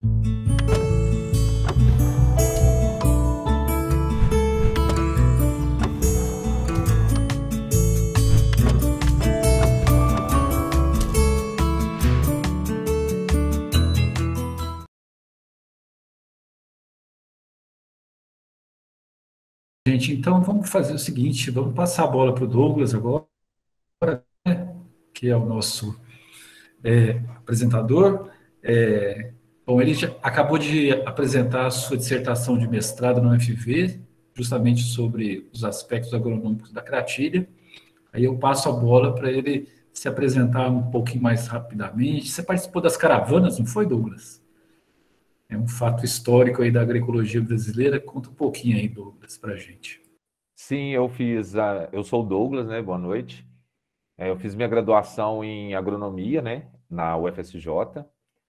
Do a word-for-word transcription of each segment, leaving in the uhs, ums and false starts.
Gente, então vamos fazer o seguinte, vamos passar a bola para o Douglas agora, né, que é o nosso é, apresentador. É, bom, ele já acabou de apresentar a sua dissertação de mestrado na U F V, justamente sobre os aspectos agronômicos da cratilha. Aí eu passo a bola para ele se apresentar um pouquinho mais rapidamente. Você participou das caravanas, não foi, Douglas? É um fato histórico aí da agroecologia brasileira. Conta um pouquinho aí, Douglas, para a gente. Sim, eu fiz. A... Eu sou o Douglas, né? Boa noite. É, eu fiz minha graduação em agronomia, né? Na U F S J.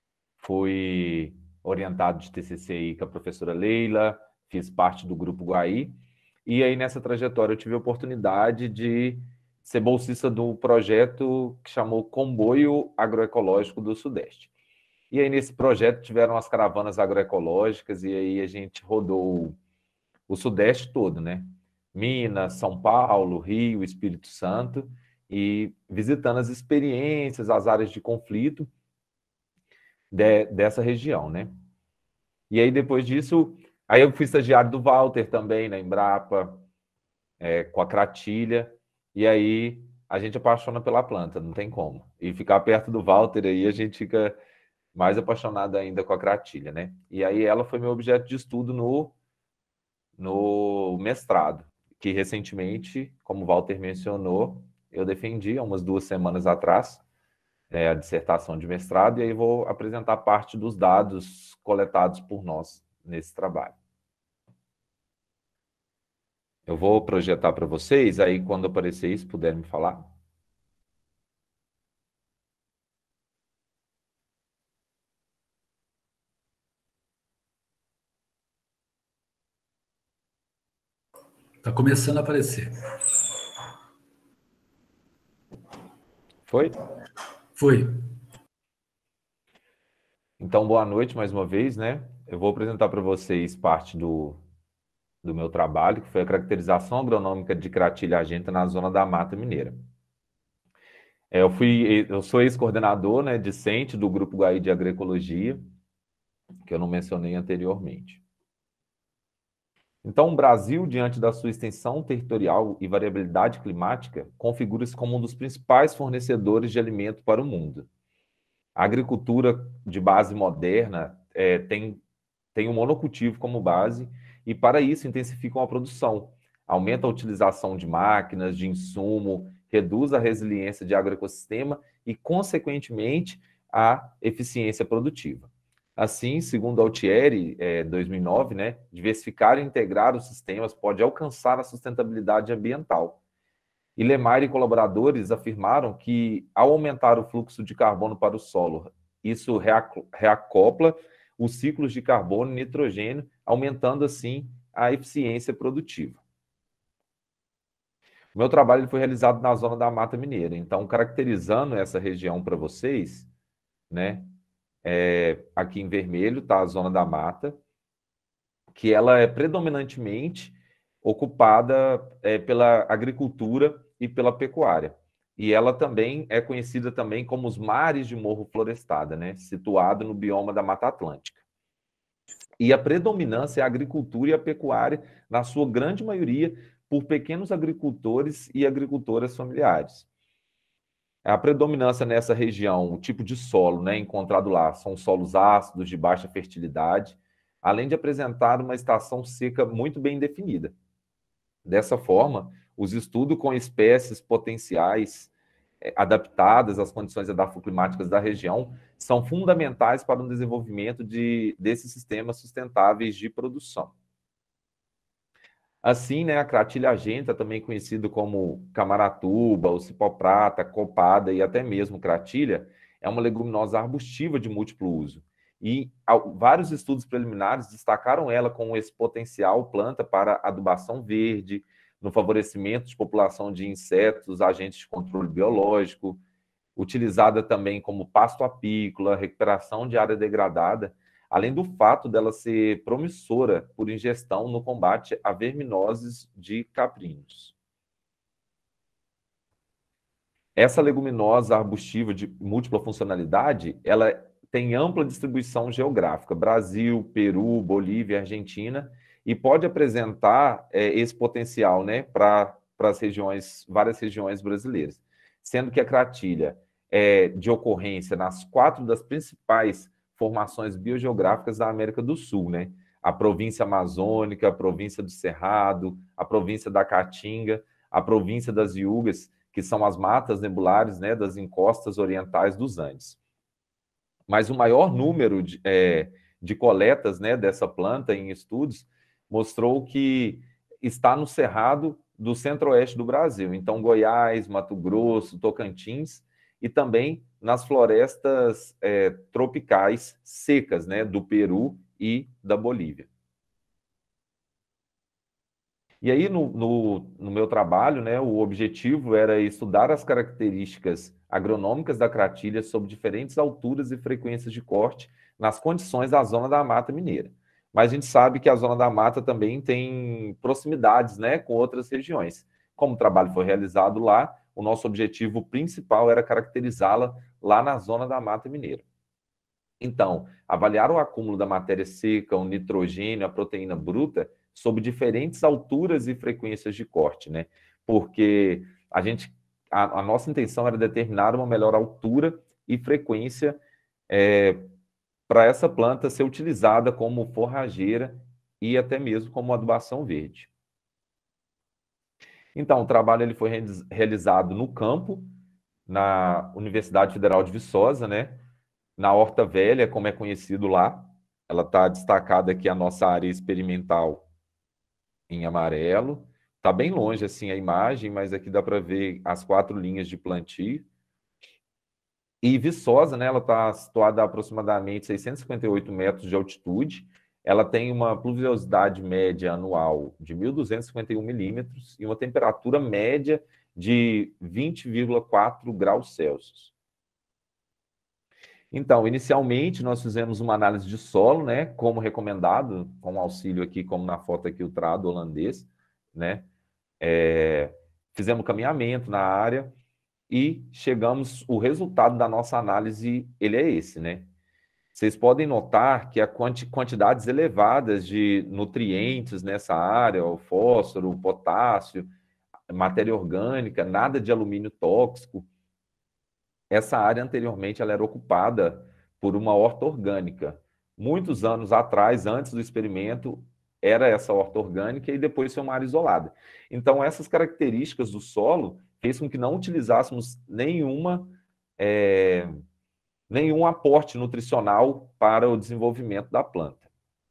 Fui orientado de T C C I com a professora Leila, fiz parte do Grupo Guaí. E aí, nessa trajetória, eu tive a oportunidade de ser bolsista do projeto que chamou Comboio Agroecológico do Sudeste. E aí, nesse projeto, tiveram as caravanas agroecológicas, e aí a gente rodou o Sudeste todo, né? Minas, São Paulo, Rio, Espírito Santo, e visitando as experiências, as áreas de conflito de, dessa região, né? E aí, depois disso, aí eu fui estagiário do Walter também, na Embrapa, é, com a Cratilha, e aí a gente apaixona pela planta, não tem como. E ficar perto do Walter aí, a gente fica mais apaixonado ainda com a Cratilha, né? E aí ela foi meu objeto de estudo no, no mestrado, que recentemente, como o Walter mencionou, eu defendi há umas duas semanas atrás, é, a dissertação de mestrado, e aí vou apresentar parte dos dados coletados por nós nesse trabalho. Eu vou projetar para vocês, aí quando aparecer isso, puder me falar. Está começando a aparecer. Foi? Foi. Então, boa noite mais uma vez, né? Eu vou apresentar para vocês parte do, do meu trabalho, que foi a caracterização agronômica de cratilha argenta na zona da Mata Mineira. É, eu fui, eu sou ex-coordenador, né, discente do Grupo Guaí de Agroecologia, que eu não mencionei anteriormente. Então, o Brasil, diante da sua extensão territorial e variabilidade climática, configura-se como um dos principais fornecedores de alimento para o mundo. A agricultura de base moderna é, tem, tem o monocultivo como base e, para isso, intensificam a produção, aumenta a utilização de máquinas, de insumo, reduz a resiliência de agroecossistema e, consequentemente, a eficiência produtiva. Assim, segundo Altieri, é, dois mil e nove, né, diversificar e integrar os sistemas pode alcançar a sustentabilidade ambiental. E Lemar e colaboradores afirmaram que, ao aumentar o fluxo de carbono para o solo, isso reacopla os ciclos de carbono e nitrogênio, aumentando, assim, a eficiência produtiva. O meu trabalho foi realizado na zona da Mata Mineira, então, caracterizando essa região para vocês, né, é, aqui em vermelho está a zona da mata, que ela é predominantemente ocupada é, pela agricultura e pela pecuária. E ela também é conhecida também como os mares de morro florestada, né? Situado no bioma da Mata Atlântica. E a predominância é a agricultura e a pecuária, na sua grande maioria, por pequenos agricultores e agricultoras familiares. A predominância nessa região, o tipo de solo, né, encontrado lá, são solos ácidos, de baixa fertilidade, além de apresentar uma estação seca muito bem definida. Dessa forma, os estudos com espécies potenciais eh, adaptadas às condições edafoclimáticas da região são fundamentais para o desenvolvimento de, desses sistemas sustentáveis de produção. Assim, né, a cratilha argenta, também conhecido como camaratuba, o cipó-prata, copada e até mesmo cratilha, é uma leguminosa arbustiva de múltiplo uso. E vários estudos preliminares destacaram ela com esse potencial planta para adubação verde, no favorecimento de população de insetos, agentes de controle biológico, utilizada também como pasto apícola, recuperação de área degradada, além do fato dela ser promissora por ingestão no combate a verminoses de caprinos. Essa leguminosa arbustiva de múltipla funcionalidade, ela tem ampla distribuição geográfica, Brasil, Peru, Bolívia, Argentina, e pode apresentar é, esse potencial, né, para as regiões, várias regiões brasileiras, sendo que a cratilha é de ocorrência nas quatro das principais formações biogeográficas da América do Sul, né? A província amazônica, a província do Cerrado, a província da Caatinga, a província das Yungas, que são as matas nebulares, né, das encostas orientais dos Andes. Mas o maior número de, é, de coletas, né, dessa planta em estudos mostrou que está no cerrado do centro-oeste do Brasil. Então, Goiás, Mato Grosso, Tocantins e também nas florestas é, tropicais secas, né, do Peru e da Bolívia. E aí, no, no, no meu trabalho, né, o objetivo era estudar as características agronômicas da cratilha sob diferentes alturas e frequências de corte nas condições da zona da mata mineira. Mas a gente sabe que a zona da mata também tem proximidades, né, com outras regiões. Como o trabalho foi realizado lá, o nosso objetivo principal era caracterizá-la lá na zona da mata mineira. Então, avaliar o acúmulo da matéria seca, o nitrogênio, a proteína bruta, sob diferentes alturas e frequências de corte, né? Porque a gente, a, a nossa intenção era determinar uma melhor altura e frequência é, para essa planta ser utilizada como forrageira e até mesmo como adubação verde. Então, o trabalho ele foi realizado no campo, na Universidade Federal de Viçosa, né? Na Horta Velha, como é conhecido lá. Ela está destacada aqui, a nossa área experimental em amarelo. Está bem longe assim a imagem, mas aqui dá para ver as quatro linhas de plantio. E Viçosa, né, ela está situada a aproximadamente seiscentos e cinquenta e oito metros de altitude. Ela tem uma pluviosidade média anual de mil duzentos e cinquenta e um milímetros e uma temperatura média de vinte vírgula quatro graus Celsius. Então, inicialmente, nós fizemos uma análise de solo, né, como recomendado, com auxílio aqui, como na foto aqui, o trado holandês, né, é, fizemos caminhamento na área e chegamos, o resultado da nossa análise, ele é esse, né. Vocês podem notar que há quanti, quantidades elevadas de nutrientes nessa área, o fósforo, o potássio, matéria orgânica, nada de alumínio tóxico. Essa área anteriormente ela era ocupada por uma horta orgânica. Muitos anos atrás, antes do experimento, era essa horta orgânica e depois foi uma área isolada. Então, essas características do solo fez com que não utilizássemos nenhuma, é, nenhum aporte nutricional para o desenvolvimento da planta.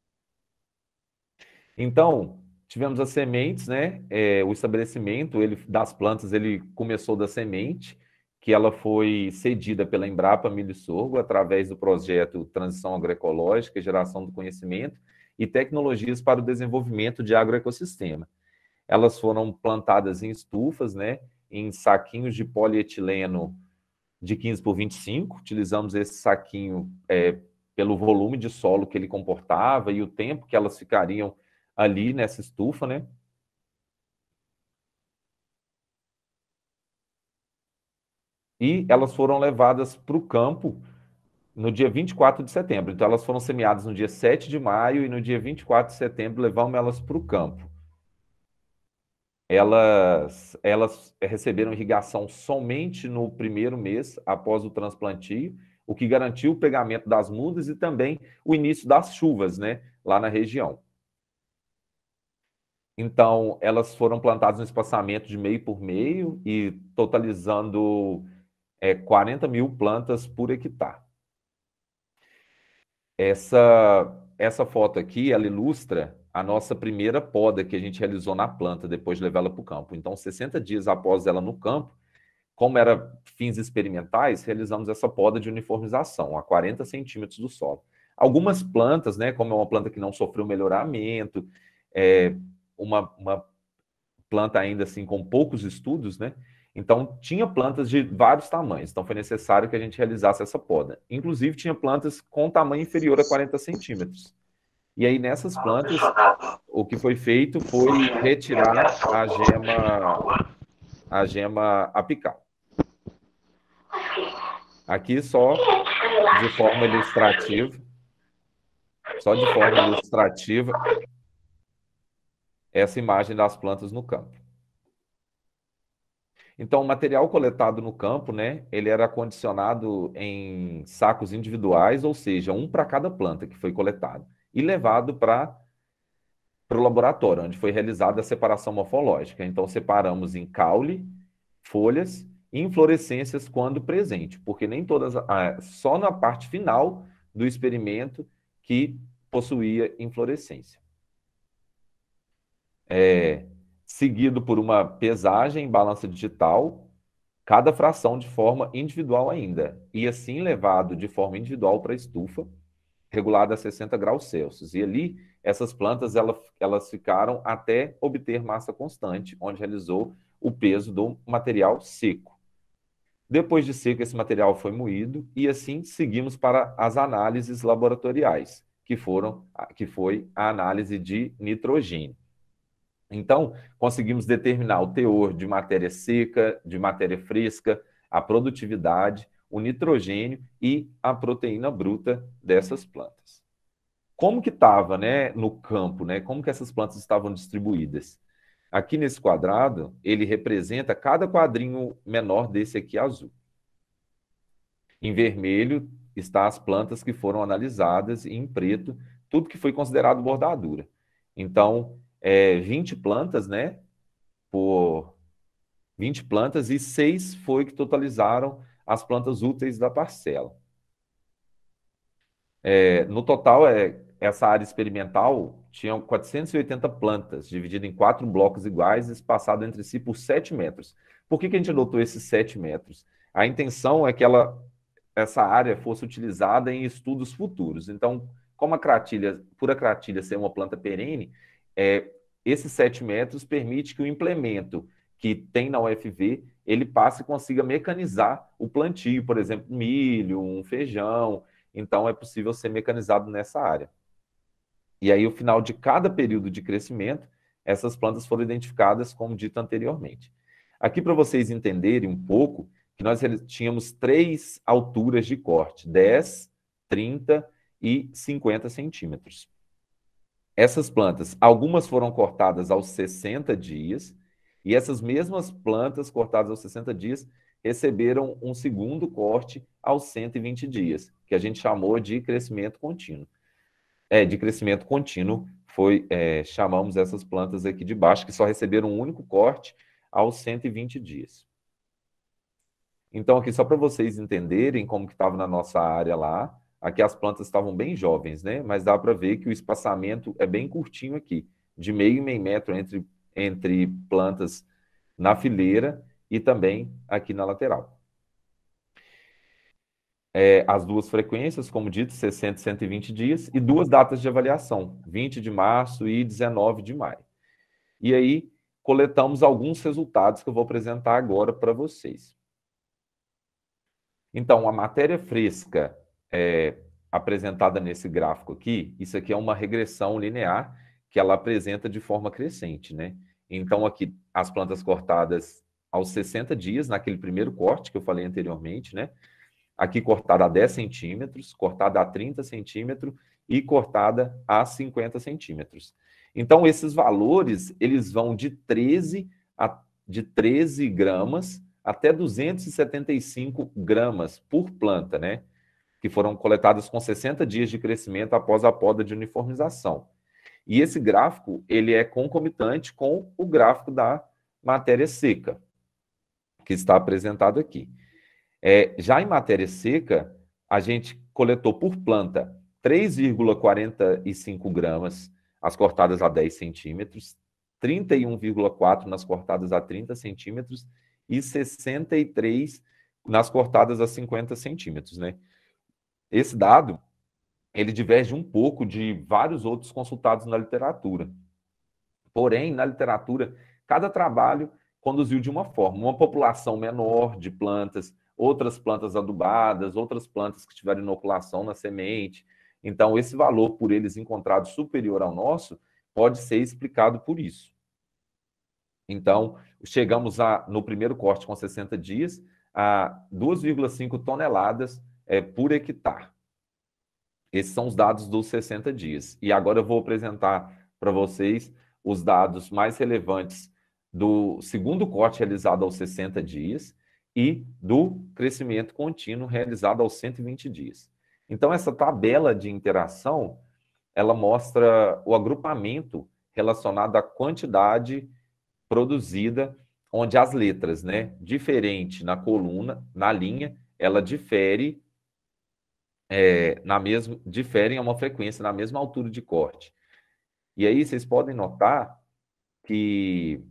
Então, tivemos as sementes, né? É, o estabelecimento ele, das plantas ele começou da semente, que ela foi cedida pela Embrapa Milho e Sorgo através do projeto Transição Agroecológica e Geração do Conhecimento e Tecnologias para o Desenvolvimento de Agroecossistema. Elas foram plantadas em estufas, né, em saquinhos de polietileno de quinze por vinte e cinco. Utilizamos esse saquinho é, pelo volume de solo que ele comportava e o tempo que elas ficariam ali nessa estufa, né? E elas foram levadas para o campo no dia vinte e quatro de setembro. Então, elas foram semeadas no dia sete de maio e no dia vinte e quatro de setembro levamos elas para o campo. Elas, elas receberam irrigação somente no primeiro mês após o transplantio, o que garantiu o pegamento das mudas e também o início das chuvas, né, lá na região. Então, elas foram plantadas no espaçamento de meio por meio e totalizando é, quarenta mil plantas por hectare. Essa, essa foto aqui, ela ilustra a nossa primeira poda que a gente realizou na planta, depois de levá-la para o campo. Então, sessenta dias após ela no campo, como era fins experimentais, realizamos essa poda de uniformização, a quarenta centímetros do solo. Algumas plantas, né, como é uma planta que não sofreu melhoramento, é uma, uma planta ainda assim com poucos estudos, né, Então, tinha plantas de vários tamanhos, então foi necessário que a gente realizasse essa poda. Inclusive, tinha plantas com tamanho inferior a quarenta centímetros. E aí, nessas plantas, o que foi feito foi retirar a gema, a gema apical. Aqui, só de forma ilustrativa, só de forma ilustrativa, essa imagem das plantas no campo. Então, o material coletado no campo, né, ele era condicionado em sacos individuais, ou seja, um para cada planta que foi coletado, e levado para para o laboratório, onde foi realizada a separação morfológica. Então, separamos em caule, folhas e inflorescências quando presente, porque nem todas, ah, só na parte final do experimento que possuía inflorescência. É, seguido por uma pesagem em balança digital, cada fração de forma individual ainda, e assim levado de forma individual para a estufa, regulada a sessenta graus Celsius. E ali, essas plantas elas, elas ficaram até obter massa constante, onde realizou o peso do material seco. Depois de seco, esse material foi moído e assim seguimos para as análises laboratoriais, que, foram, que foi a análise de nitrogênio. Então, conseguimos determinar o teor de matéria seca, de matéria fresca, a produtividade, o nitrogênio e a proteína bruta dessas plantas. Como que estava, né, no campo, né? Como que essas plantas estavam distribuídas? Aqui nesse quadrado, ele representa cada quadrinho menor desse aqui azul. Em vermelho está as plantas que foram analisadas e em preto tudo que foi considerado bordadura. Então, é, vinte plantas, né, por vinte plantas e seis foi que totalizaram as plantas úteis da parcela. É, no total, é, essa área experimental tinha quatrocentas e oitenta plantas, divididas em quatro blocos iguais, espaçados entre si por sete metros. Por que que a gente adotou esses sete metros? A intenção é que ela, essa área fosse utilizada em estudos futuros. Então, como a cratilha, por a cratilha ser uma planta perene, é, esses sete metros permite que o implemento que tem na U F V, ele passe e consiga mecanizar o plantio, por exemplo, milho, um feijão. Então, é possível ser mecanizado nessa área. E aí, ao final de cada período de crescimento, essas plantas foram identificadas, como dito anteriormente. Aqui, para vocês entenderem um pouco, que nós tínhamos três alturas de corte, dez, trinta e cinquenta centímetros. Essas plantas, algumas foram cortadas aos sessenta dias, e essas mesmas plantas cortadas aos sessenta dias receberam um segundo corte aos cento e vinte dias, que a gente chamou de crescimento contínuo. É, de crescimento contínuo, foi, é, chamamos essas plantas aqui de baixo, que só receberam um único corte aos cento e vinte dias. Então, aqui, só para vocês entenderem como que estava na nossa área lá, aqui as plantas estavam bem jovens, né? Mas dá para ver que o espaçamento é bem curtinho aqui, de meio e meio metro entre, entre plantas na fileira e também aqui na lateral. É, as duas frequências, como dito, sessenta e cento e vinte dias, e duas datas de avaliação, vinte de março e dezenove de maio. E aí, coletamos alguns resultados que eu vou apresentar agora para vocês. Então, a matéria fresca é, apresentada nesse gráfico aqui, isso aqui é uma regressão linear que ela apresenta de forma crescente, né? Então, aqui, as plantas cortadas aos sessenta dias, naquele primeiro corte que eu falei anteriormente, né? Aqui cortada a dez centímetros, cortada a trinta centímetros e cortada a cinquenta centímetros. Então, esses valores, eles vão de treze, a, de treze gramas até duzentos e setenta e cinco gramas por planta, né? Que foram coletadas com sessenta dias de crescimento após a poda de uniformização. E esse gráfico, ele é concomitante com o gráfico da matéria seca, que está apresentado aqui. É, já em matéria seca, a gente coletou por planta três vírgula quarenta e cinco gramas, as cortadas a dez centímetros, trinta e um vírgula quatro nas cortadas a trinta centímetros e sessenta e três nas cortadas a cinquenta centímetros, né? Esse dado, ele diverge um pouco de vários outros consultados na literatura. Porém, na literatura, cada trabalho conduziu de uma forma, uma população menor de plantas, outras plantas adubadas, outras plantas que tiveram inoculação na semente. Então, esse valor, por eles encontrado superior ao nosso, pode ser explicado por isso. Então, chegamos a, no primeiro corte com sessenta dias a duas vírgula cinco toneladas é, por hectare. Esses são os dados dos sessenta dias. E agora eu vou apresentar para vocês os dados mais relevantes do segundo corte realizado aos sessenta dias e do crescimento contínuo realizado aos cento e vinte dias. Então, essa tabela de interação, ela mostra o agrupamento relacionado à quantidade produzida, onde as letras, né, diferente na coluna, na linha, ela difere, é, na mesma, diferem a uma frequência na mesma altura de corte. E aí vocês podem notar que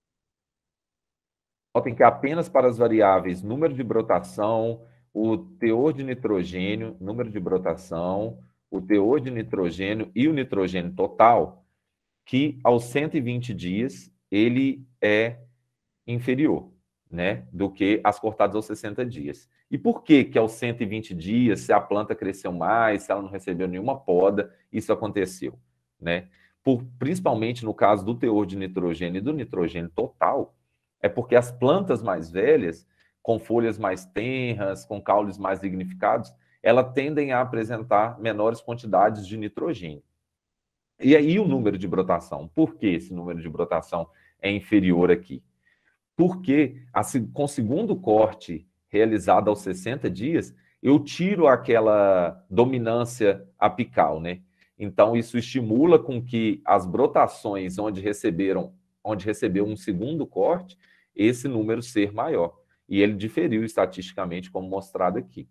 notem que apenas para as variáveis número de brotação, o teor de nitrogênio, número de brotação, o teor de nitrogênio e o nitrogênio total, que aos cento e vinte dias ele é inferior, né, do que as cortadas aos sessenta dias. E por que que aos cento e vinte dias, se a planta cresceu mais, se ela não recebeu nenhuma poda, isso aconteceu, né? Por, principalmente no caso do teor de nitrogênio e do nitrogênio total, é porque as plantas mais velhas, com folhas mais tenras, com caules mais lignificados, elas tendem a apresentar menores quantidades de nitrogênio. E aí o número de brotação? Por que esse número de brotação é inferior aqui? Porque a, com o segundo corte realizado aos sessenta dias, eu tiro aquela dominância apical, né? Então, isso estimula com que as brotações onde receberam, onde recebeu um segundo corte, esse número ser maior. E ele diferiu estatisticamente, como mostrado aqui.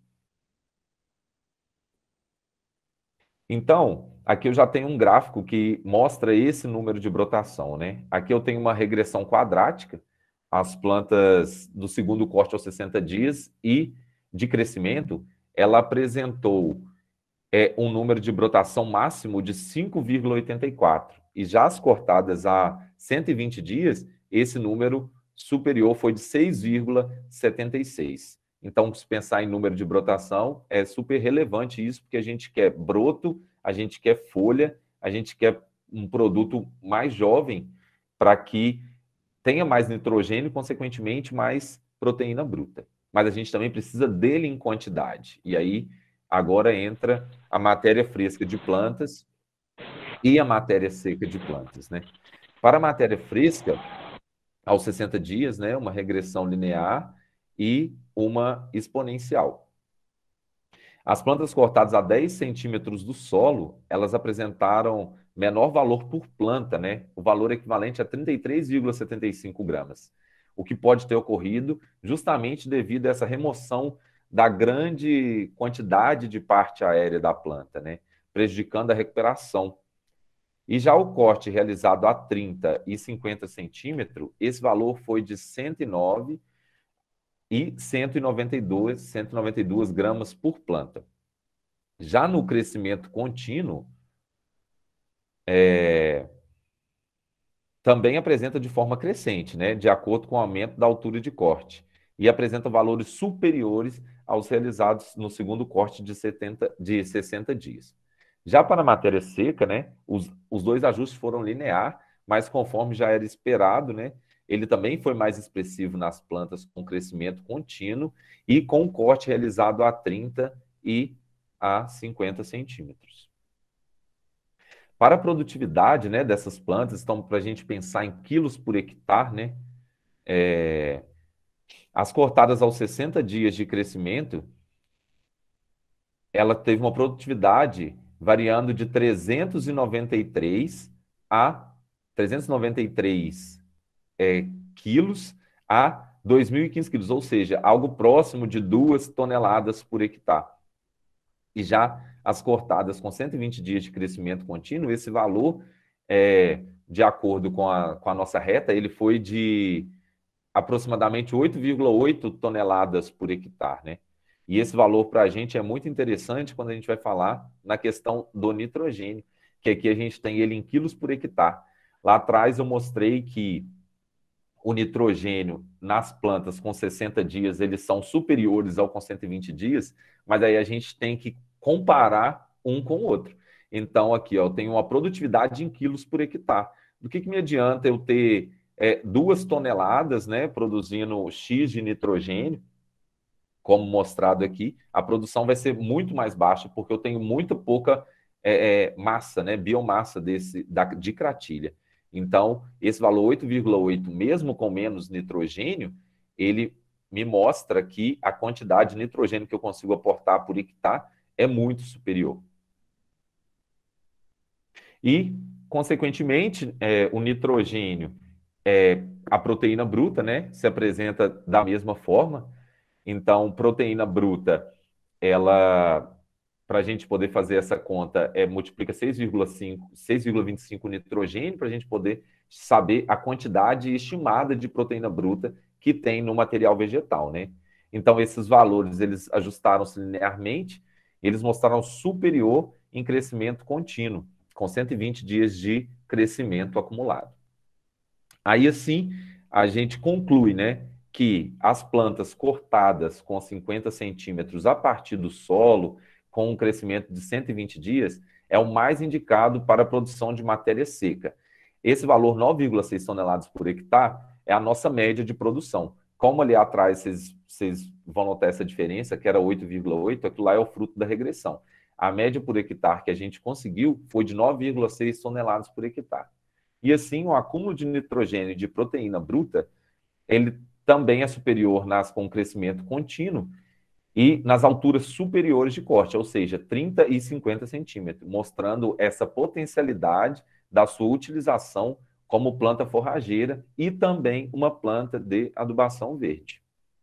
Então, aqui eu já tenho um gráfico que mostra esse número de brotação, né? Aqui eu tenho uma regressão quadrática, as plantas do segundo corte aos sessenta dias e de crescimento, ela apresentou é, um número de brotação máximo de cinco vírgula oitenta e quatro. E já as cortadas a cento e vinte dias, esse número superior foi de seis vírgula setenta e seis. Então, se pensar em número de brotação, é super relevante isso, porque a gente quer broto, a gente quer folha, a gente quer um produto mais jovem para que tenha mais nitrogênio e, consequentemente, mais proteína bruta. Mas a gente também precisa dele em quantidade. E aí, agora entra a matéria fresca de plantas e a matéria seca de plantas, né? Para a matéria fresca, aos sessenta dias, né, uma regressão linear e uma exponencial. As plantas cortadas a dez centímetros do solo, elas apresentaram menor valor por planta, né? O valor equivalente a trinta e três vírgula setenta e cinco gramas, o que pode ter ocorrido justamente devido a essa remoção da grande quantidade de parte aérea da planta, né? Prejudicando a recuperação. E já o corte realizado a trinta e cinquenta centímetros, esse valor foi de cento e nove e cento e noventa e dois, cento e noventa e duas gramas por planta. Já no crescimento contínuo, é, também apresenta de forma crescente, né, de acordo com o aumento da altura de corte, e apresenta valores superiores aos realizados no segundo corte de, setenta, de sessenta dias. Já para a matéria seca, né, os, os dois ajustes foram linear, mas conforme já era esperado, né, ele também foi mais expressivo nas plantas com crescimento contínuo e com o corte realizado a trinta e a cinquenta centímetros. Para a produtividade, né, dessas plantas, então, para a gente pensar em quilos por hectare, né, é, as cortadas aos sessenta dias de crescimento, ela teve uma produtividade variando de trezentos e noventa e três a trezentos e noventa e três é, quilos a dois mil e quinze quilos, ou seja, algo próximo de duas toneladas por hectare. E já as cortadas com cento e vinte dias de crescimento contínuo, esse valor, é, de acordo com a, com a nossa reta, ele foi de aproximadamente oito vírgula oito toneladas por hectare, né? E esse valor para a gente é muito interessante quando a gente vai falar na questão do nitrogênio, que aqui a gente tem ele em quilos por hectare. Lá atrás eu mostrei que o nitrogênio nas plantas com sessenta dias, eles são superiores ao com cento e vinte dias, mas aí a gente tem que comparar um com o outro. Então, aqui, ó, eu tenho uma produtividade em quilos por hectare. Do que, que me adianta eu ter é, duas toneladas, né, produzindo X de nitrogênio, como mostrado aqui, a produção vai ser muito mais baixa, porque eu tenho muito pouca é, é, massa, né, biomassa desse, da, de cratilha. Então, esse valor oito vírgula oito, mesmo com menos nitrogênio, ele me mostra que a quantidade de nitrogênio que eu consigo aportar por hectare é muito superior. E, consequentemente, é, o nitrogênio, é, a proteína bruta, né, se apresenta da mesma forma. Então, proteína bruta, ela, para a gente poder fazer essa conta, é, multiplica seis vírgula cinco, seis vírgula vinte e cinco nitrogênio para a gente poder saber a quantidade estimada de proteína bruta que tem no material vegetal, né? Então, esses valores, eles ajustaram-se linearmente, eles mostraram superior em crescimento contínuo, com cento e vinte dias de crescimento acumulado. Aí, assim, a gente conclui, né, que as plantas cortadas com cinquenta centímetros a partir do solo, com um crescimento de cento e vinte dias, é o mais indicado para a produção de matéria seca. Esse valor, nove vírgula seis toneladas por hectare, é a nossa média de produção. Como ali atrás vocês, vocês vão notar essa diferença, que era oito vírgula oito, aquilo lá é o fruto da regressão. A média por hectare que a gente conseguiu foi de nove vírgula seis toneladas por hectare. E assim, o acúmulo de nitrogênio e de proteína bruta, ele também é superior nas, com crescimento contínuo e nas alturas superiores de corte, ou seja, trinta e cinquenta centímetros, mostrando essa potencialidade da sua utilização como planta forrageira e também uma planta de adubação verde.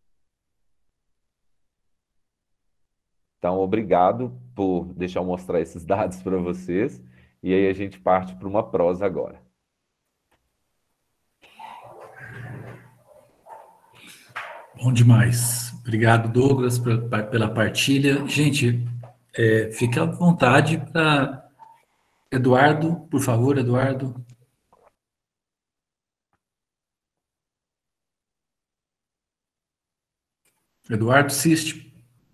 Então, obrigado por deixar eu mostrar esses dados para vocês. E aí a gente parte para uma prosa agora. Bom demais. Obrigado, Douglas, pela partilha. Gente, é, fique à vontade para... Eduardo, por favor, Eduardo. Eduardo Siste.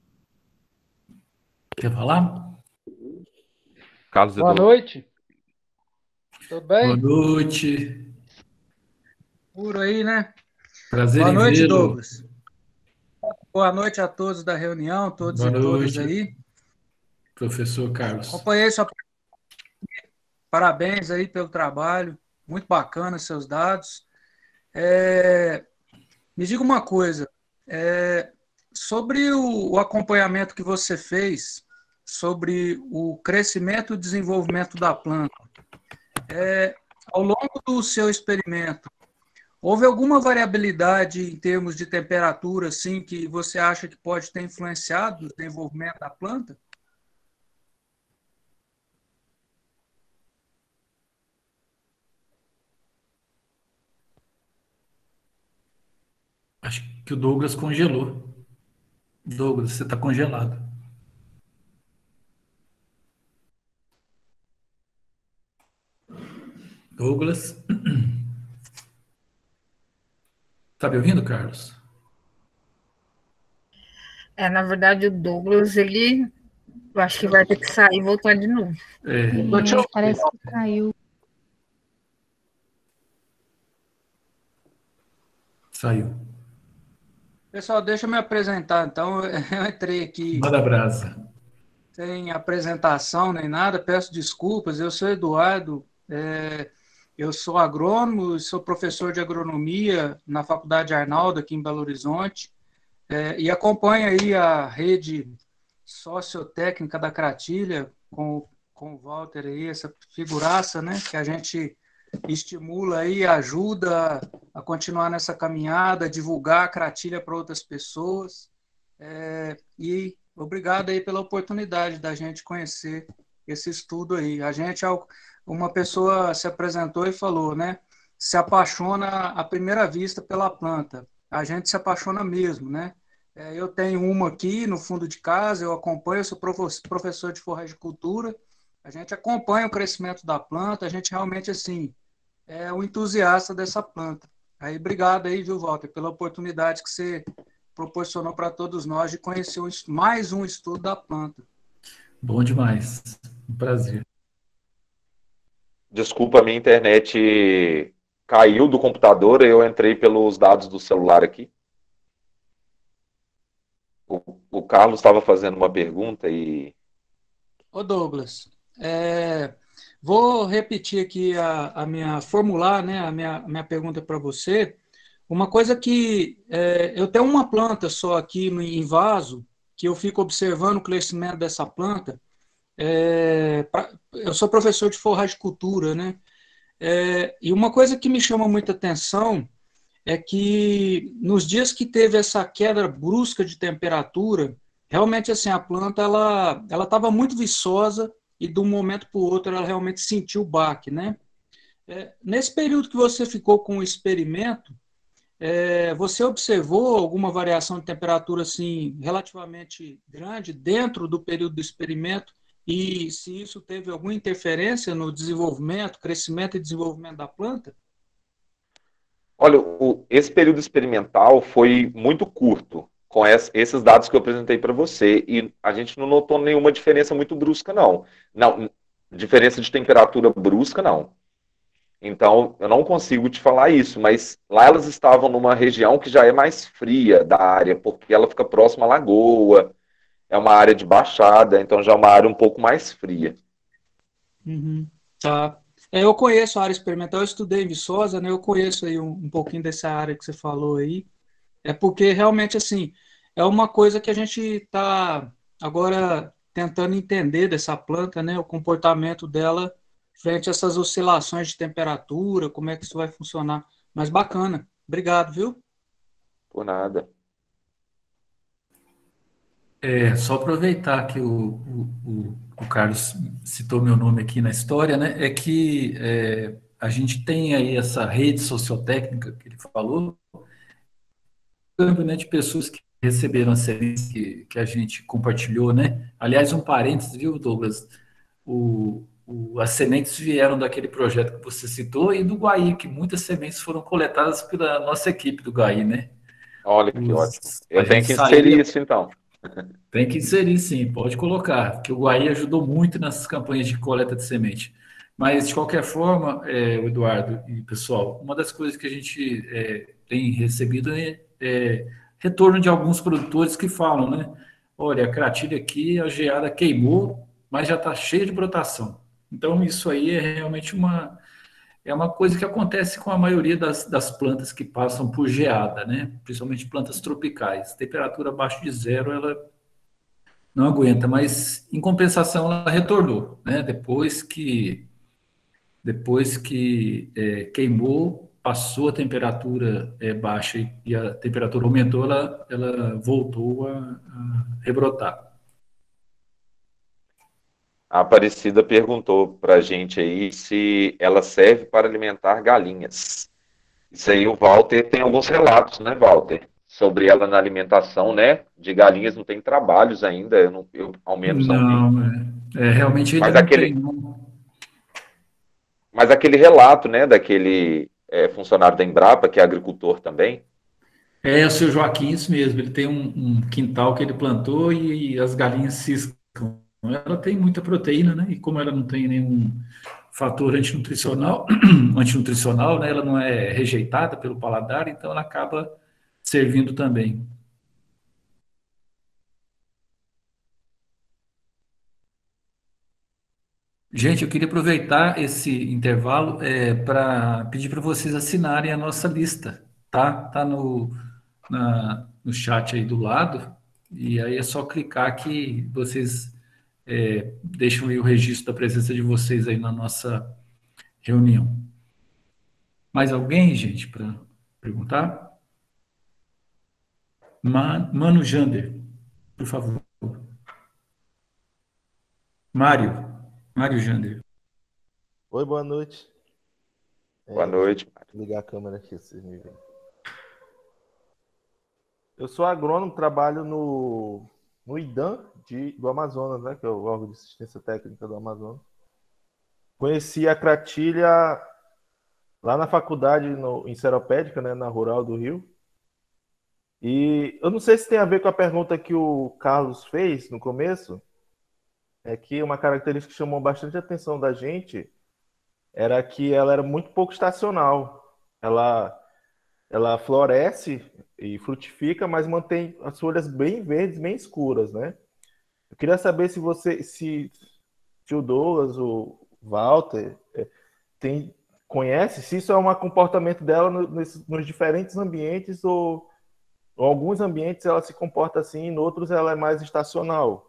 Quer falar? Carlos Boa Eduardo. noite. Tudo bem? Boa noite. Puro aí, né? Prazer Boa em noite, vê-lo. Douglas. Boa noite a todos da reunião, todos Boa e todas noite, aí. professor Carlos. Acompanhei sua... Parabéns aí pelo trabalho. Muito bacana seus dados. É... Me diga uma coisa. É... Sobre o, o acompanhamento que você fez, sobre o crescimento e desenvolvimento da planta, é... ao longo do seu experimento, houve alguma variabilidade em termos de temperatura, assim, que você acha que pode ter influenciado o desenvolvimento da planta? Acho que o Douglas congelou. Douglas, você está congelado. Douglas. Está me ouvindo, Carlos? É, na verdade, o Douglas, ele, eu acho que vai ter que sair e voltar de novo. É. É, parece que caiu. Saiu. Pessoal, deixa eu me apresentar, então. Eu entrei aqui Manda brasa. sem apresentação nem nada, peço desculpas. Eu sou Eduardo, é, eu sou agrônomo, sou professor de agronomia na Faculdade Arnaldo, aqui em Belo Horizonte, é, e acompanho aí a rede sociotécnica da Cratilha, com, com o Walter aí, essa figuraça, né, que a gente estimula aí, ajuda a continuar nessa caminhada, divulgar a Cratilha para outras pessoas, é, e obrigado aí pela oportunidade da gente conhecer esse estudo aí. A gente, uma pessoa se apresentou e falou, né, se apaixona à primeira vista pela planta. A gente se apaixona mesmo, né? Eu tenho uma aqui no fundo de casa, eu acompanho, eu sou professor de forragicultura, a gente acompanha o crescimento da planta, a gente realmente, assim, é um entusiasta dessa planta. Aí, obrigado aí, viu, Walter, pela oportunidade que você proporcionou para todos nós de conhecer um es- mais um estudo da planta. Bom demais. Um prazer. Desculpa, a minha internet caiu do computador e eu entrei pelos dados do celular aqui. O, o Carlos estava fazendo uma pergunta e. Ô, Douglas, é, vou repetir aqui a, a minha formular, né, a minha, a minha pergunta para você. Uma coisa que é, eu tenho uma planta só aqui no, em vaso, que eu fico observando o crescimento dessa planta. É, pra- eu sou professor de forragicultura, né? É, e uma coisa que me chama muita atenção é que nos dias que teve essa queda brusca de temperatura, realmente assim a planta ela ela estava muito viçosa e de um momento para o outro ela realmente sentiu o baque, né? É, nesse período que você ficou com o experimento, é, você observou alguma variação de temperatura assim relativamente grande dentro do período do experimento e se isso teve alguma interferência no desenvolvimento, crescimento e desenvolvimento da planta? Olha, o- esse período experimental foi muito curto, com es- esses dados que eu apresentei para você, e a gente não notou nenhuma diferença muito brusca, não. Não, diferença de temperatura brusca, não. Então, eu não consigo te falar isso, mas lá elas estavam numa região que já é mais fria da área, porque ela fica próxima à lagoa, é uma área de baixada, então já é uma área um pouco mais fria. Uhum, tá. É, eu conheço a área experimental, eu estudei em Viçosa, né? Eu conheço aí um, um pouquinho dessa área que você falou aí. É porque realmente assim é uma coisa que a gente está agora tentando entender dessa planta, né? O comportamento dela frente a essas oscilações de temperatura, como é que isso vai funcionar. Mas bacana. Obrigado, viu? Por nada. É, só aproveitar que o, o, o, o Carlos citou meu nome aqui na história, né? É que é, a gente tem aí essa rede sociotécnica que ele falou, né, de pessoas que receberam as sementes que, que a gente compartilhou, né? Aliás, um parênteses, viu, Douglas? O, o, as sementes vieram daquele projeto que você citou e do Guaí, que muitas sementes foram coletadas pela nossa equipe do Guaí, né? Olha que ótimo. Os, a Eu tenho gente que inserir saía. isso, então. Tem que inserir, sim, pode colocar, porque o Guaí ajudou muito nessas campanhas de coleta de semente. Mas, de qualquer forma, é, o Eduardo e pessoal, uma das coisas que a gente é, tem recebido é, é retorno de alguns produtores que falam, né? Olha, a cratilha aqui, a geada queimou, mas já está cheia de brotação. Então, isso aí é realmente uma, é uma coisa que acontece com a maioria das, das plantas que passam por geada, né? Principalmente plantas tropicais. Temperatura abaixo de zero, ela não aguenta, mas em compensação ela retornou, né? Depois que depois que é, queimou, passou a temperatura é, baixa e, e a temperatura aumentou, ela, ela voltou a, a rebrotar. A Aparecida perguntou para a gente aí se ela serve para alimentar galinhas. Isso aí o Walter tem alguns relatos, né, Walter? Sobre ela na alimentação, né? De galinhas não tem trabalhos ainda, eu, não- eu ao menos não vi. Não, é, é, realmente ainda Mas não tem, aquele, não. mas aquele relato, né, daquele é, funcionário da Embrapa, que é agricultor também. É o seu Joaquim, isso mesmo. Ele tem um, um quintal que ele plantou e, as galinhas ciscam. Ela tem muita proteína, né? E como ela não tem nenhum fator antinutricional, antinutricional, né? Ela não é rejeitada pelo paladar, então ela acaba servindo também. Gente, eu queria aproveitar esse intervalo é, para pedir para vocês assinarem a nossa lista, tá? Tá no, na- no chat aí do lado, e aí é só clicar que vocês é, deixam aí o registro da presença de vocês aí na nossa reunião. Mais alguém, gente, para perguntar? Ma- Mano Jander, por favor. Mário, Mário Jander. Oi, boa noite. Boa É, deixa eu noite. ligar a câmera aqui, vocês me veem. Eu sou agrônomo, trabalho no, no IDAM de, do Amazonas, né, que é o órgão de assistência técnica do Amazonas. Conheci a Cratilha lá na faculdade no, em Seropédica, né, na Rural do Rio. E eu não sei se tem a ver com a pergunta que o Carlos fez no começo, é que uma característica que chamou bastante a atenção da gente era que ela era muito pouco estacional. Ela, ela floresce e frutifica, mas mantém as folhas bem verdes, bem escuras, né? Eu queria saber se você, se, se o Douglas, o Walter, eh, tem, conhece, se isso é um comportamento dela no- nesses- nos diferentes ambientes ou, ou alguns ambientes ela se comporta assim, em outros ela é mais estacional.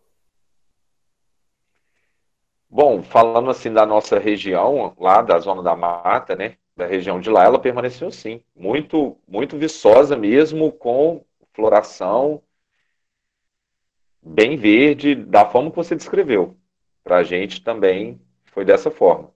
Bom, falando assim da nossa região, lá da Zona da Mata, né? Da região de lá, ela permaneceu sim, muito, muito viçosa mesmo, com floração bem verde, da forma que você descreveu. Para a gente também foi dessa forma.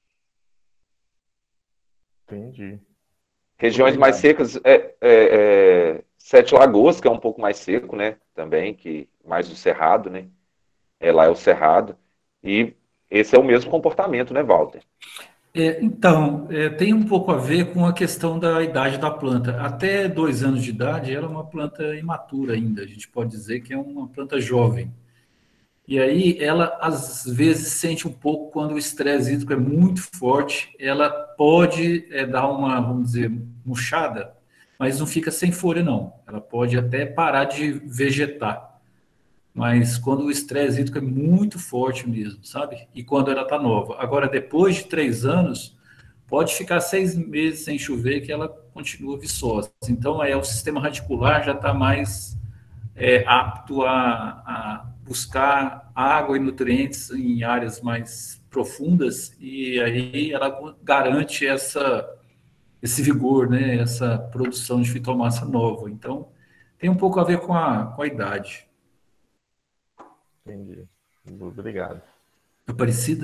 Entendi. Regiões mais Obrigado. secas, é, é, é, Sete Lagoas, que é um pouco mais seco, né? Também, que mais o Cerrado, né? É, lá é o Cerrado. E esse é o mesmo comportamento, né, Walter? É, então, é, tem um pouco a ver com a questão da idade da planta. Até dois anos de idade, ela é uma planta imatura ainda. A gente pode dizer que é uma planta jovem. E aí, ela às vezes sente um pouco quando o estresse hídrico é muito forte. Ela pode é, dar uma, vamos dizer, murchada, mas não fica sem folha, não. Ela pode até parar de vegetar. Mas quando o estresse hídrico é muito forte mesmo, sabe? E quando ela está nova. Agora, depois de três anos, pode ficar seis meses sem chover que ela continua viçosa. Então, aí o sistema radicular já está mais é, apto a, a buscar água e nutrientes em áreas mais profundas e aí ela garante essa, esse vigor, né? Essa produção de fitomassa nova. Então, tem um pouco a ver com a, com a idade. Entendi. Obrigado. Aparecida?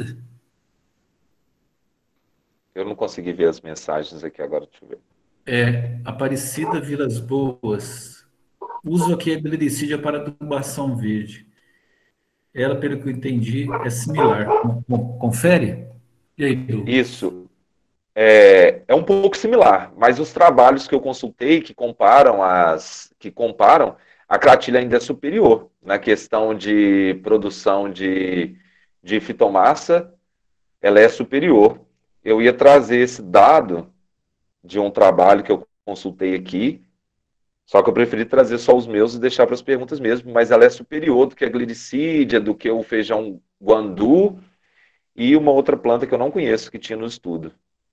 Eu não consegui ver as mensagens aqui agora, deixa eu ver. É, Aparecida Vilas Boas. Uso aqui a glicídia para adubação verde. Ela, pelo que eu entendi, é similar. Con- con- Confere? E aí, Douglas? Isso. É, é um pouco similar, mas os trabalhos que eu consultei que comparam as que comparam a cratilha ainda é superior na questão de produção de, de fitomassa, ela é superior. Eu ia trazer esse dado de um trabalho que eu consultei aqui, só que eu preferi trazer só os meus e deixar para as perguntas mesmo, mas ela é superior do que a glicídia, do que o feijão guandu e uma outra planta que eu não conheço que tinha no estudo.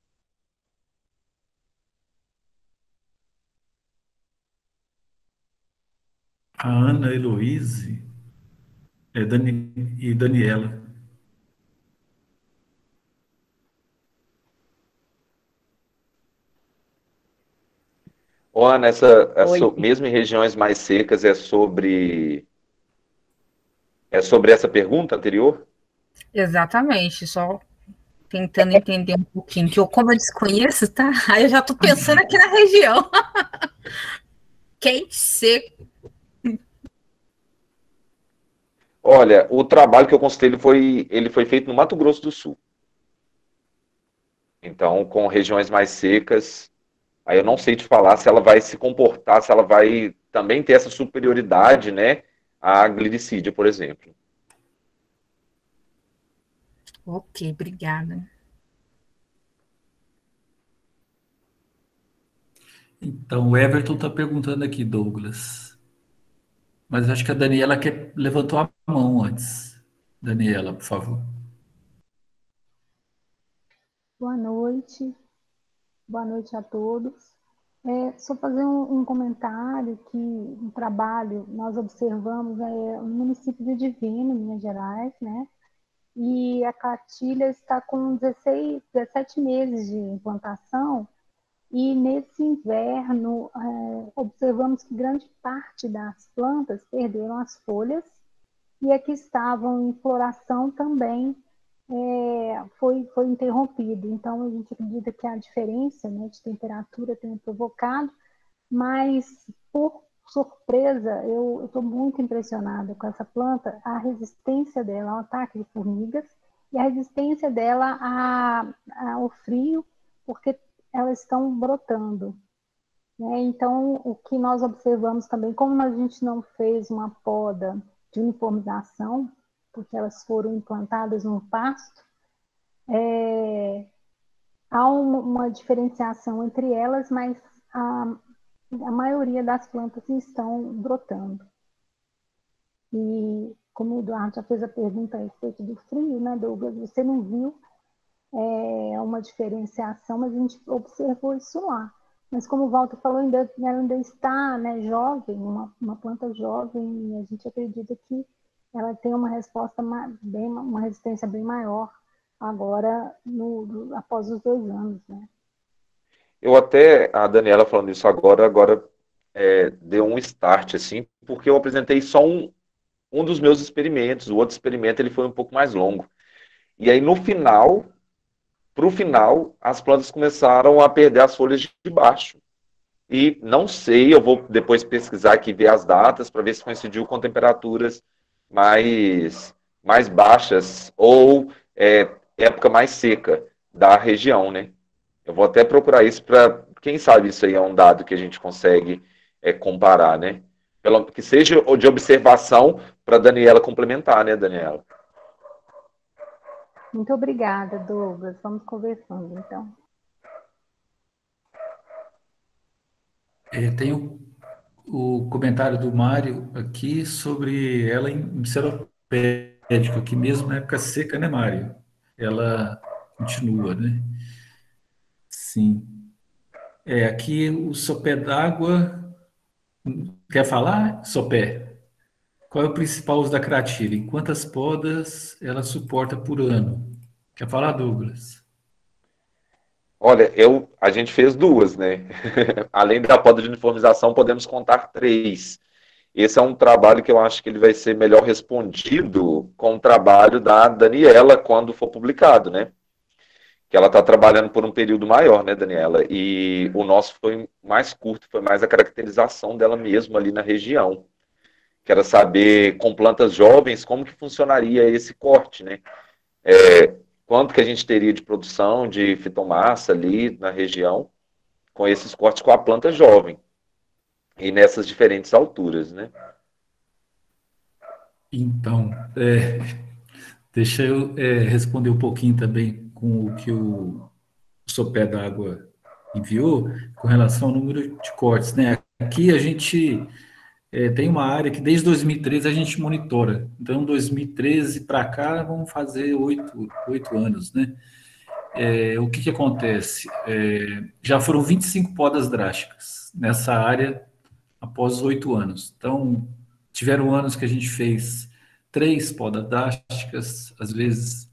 A Ana Heloíse é Dani, e Daniela. Ô, Ana, essa, Oi. essa, mesmo em regiões mais secas, é sobre, é sobre essa pergunta anterior? Exatamente, só tentando entender um pouquinho, que eu, como eu desconheço, tá? Aí eu já tô pensando aqui na região. Quente, seco. Olha, o trabalho que eu consultei, ele foi, ele foi feito no Mato Grosso do Sul. Então, com regiões mais secas, aí eu não sei te falar se ela vai se comportar, se ela vai também ter essa superioridade, né, à glicídia, por exemplo. Ok, obrigada. Então, o Everton está perguntando aqui, Douglas. Mas acho que a Daniela quer, levantou a mão antes. Daniela, por favor. Boa noite, boa noite a todos. É, só fazer um, um comentário que um trabalho nós observamos é, no município de Divino, Minas Gerais, né? E a cartilha está com dezesseis, dezessete meses de implantação e nesse inverno é, observamos que grande parte das plantas perderam as folhas e a que estavam em floração também é, foi, foi interrompido. Então, a gente acredita que a diferença, né, de temperatura tenha provocado, mas, por surpresa, eu estou muito impressionada com essa planta, a resistência dela ao ataque de formigas e a resistência dela a, a, ao frio, porque elas estão brotando. Né? Então, o que nós observamos também, como a gente não fez uma poda de uniformização, porque elas foram implantadas no pasto, é, há uma, uma diferenciação entre elas, mas a, a maioria das plantas estão brotando. E como o Eduardo já fez a pergunta a respeito do frio, né, Douglas, você não viu é, uma diferenciação, mas a gente observou isso lá. Mas como o Walter falou, ainda, ela ainda está, né, jovem, uma, uma planta jovem, e a gente acredita que ela tem uma resposta bem, uma resistência bem maior agora, no, após os dois anos, né? Eu até, a Daniela falando isso agora, agora é, deu um start, assim, porque eu apresentei só um, um dos meus experimentos, o outro experimento ele foi um pouco mais longo. E aí no final, para o final, as plantas começaram a perder as folhas de baixo. E não sei, eu vou depois pesquisar aqui, ver as datas, para ver se coincidiu com temperaturas mais, mais baixas ou é, época mais seca da região, né? Eu vou até procurar isso para, quem sabe isso aí é um dado que a gente consegue é, comparar, né? Pelo, que seja de observação para a Daniela complementar, né, Daniela? Muito obrigada, Douglas. Vamos conversando, então. É, tem o, o comentário do Mário aqui sobre ela em seropédica, que mesmo na época seca, né, Mário? Ela continua, né? Sim. É, aqui o sopé d'água. Quer falar, Sopé? Qual é o principal uso da cratilha? Em quantas podas ela suporta por ano? Quer falar, Douglas? Olha, eu, a gente fez duas, né? Além da poda de uniformização, podemos contar três. Esse é um trabalho que eu acho que ele vai ser melhor respondido com o trabalho da Daniela quando for publicado, né? Que ela está trabalhando por um período maior, né, Daniela? E o nosso foi mais curto, foi mais a caracterização dela mesma ali na região. Quero saber, com plantas jovens, como que funcionaria esse corte, né? É, quanto que a gente teria de produção de fitomassa ali na região com esses cortes com a planta jovem e nessas diferentes alturas, né? Então, é, deixa eu é, responder um pouquinho também com o que o Sopé d'Água enviou com relação ao número de cortes, né? Aqui a gente é, tem uma área que desde dois mil e treze a gente monitora. Então, dois mil e treze para cá, vamos fazer oito, oito anos, né? É, o que, que acontece? É, já foram vinte e cinco podas drásticas nessa área após oito anos. Então, tiveram anos que a gente fez três podas drásticas, às vezes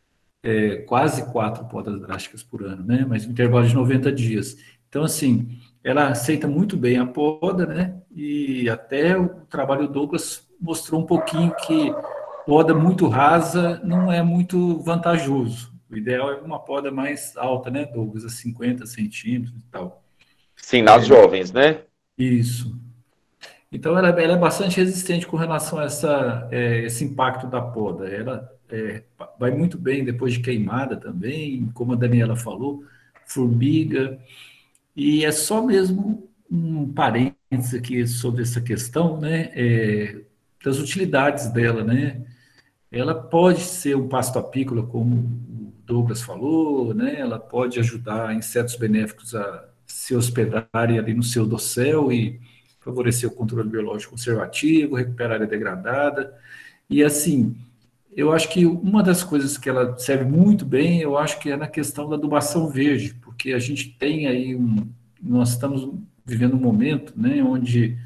é, quase quatro podas drásticas por ano, né? Mas no intervalo de noventa dias. Então, assim, ela aceita muito bem a poda, né? E até o trabalho do Douglas mostrou um pouquinho que poda muito rasa não é muito vantajoso. O ideal é uma poda mais alta, né, Douglas? A cinquenta centímetros e tal. Sim, nas é, jovens, né? Isso. Então, ela, ela é bastante resistente com relação a essa, é, esse impacto da poda. Ela é, vai muito bem depois de queimada também, como a Daniela falou, formiga. E é só mesmo um parênteses aqui sobre essa questão, né, é, das utilidades dela, né? Ela pode ser um pasto apícola, como o Douglas falou, né? Ela pode ajudar insetos benéficos a se hospedarem ali no seu dossel e favorecer o controle biológico conservativo, recuperar a área degradada. E assim, eu acho que uma das coisas que ela serve muito bem, eu acho que é na questão da adubação verde, porque a gente tem aí um, nós estamos vivendo um momento, né, onde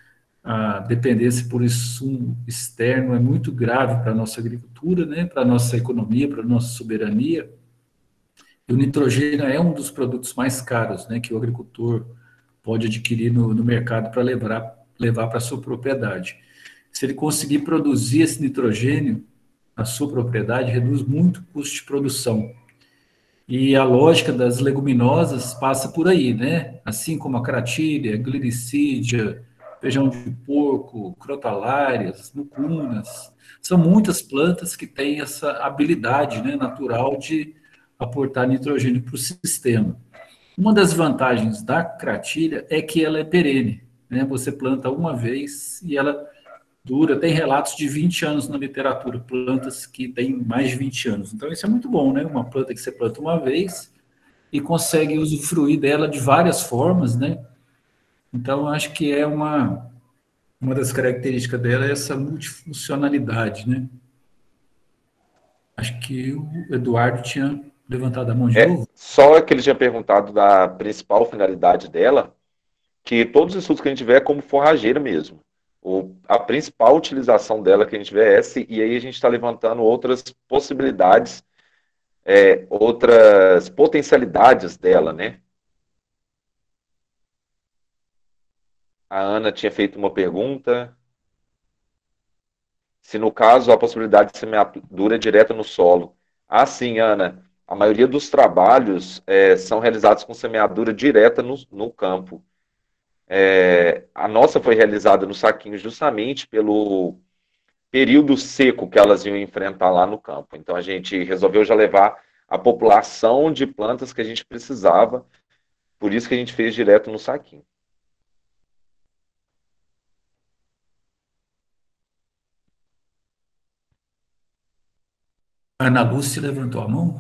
a dependência por insumo externo é muito grave para a nossa agricultura, né, para a nossa economia, para a nossa soberania. E o nitrogênio é um dos produtos mais caros, né, que o agricultor pode adquirir no, no mercado para levar, levar para a sua propriedade. Se ele conseguir produzir esse nitrogênio na sua propriedade, reduz muito o custo de produção. E a lógica das leguminosas passa por aí, né? Assim como a cratilha, glicídia, feijão de porco, crotalárias, mucunas. São muitas plantas que têm essa habilidade, né, natural de aportar nitrogênio para o sistema. Uma das vantagens da cratilha é que ela é perene, né? Você planta uma vez e ela dura, tem relatos de vinte anos na literatura, plantas que têm mais de vinte anos. Então, isso é muito bom, né? Uma planta que você planta uma vez e consegue usufruir dela de várias formas, né? Então, eu acho que é uma, uma das características dela é essa multifuncionalidade, né? Acho que o Eduardo tinha levantado a mão de É, novo. só que ele tinha perguntado da principal finalidade dela, que todos os estudos que a gente vê é como forrageira mesmo. O, a principal utilização dela que a gente vê é essa, e aí a gente está levantando outras possibilidades, é, outras potencialidades dela, né? A Ana tinha feito uma pergunta, se no caso a possibilidade de semeadura direta no solo. Ah, sim, Ana, a maioria dos trabalhos é, são realizados com semeadura direta no, no campo. É, a nossa foi realizada no saquinho justamente pelo período seco que elas iam enfrentar lá no campo. Então a gente resolveu já levar a população de plantas que a gente precisava, por isso que a gente fez direto no saquinho. Ana Lúcia levantou a mão.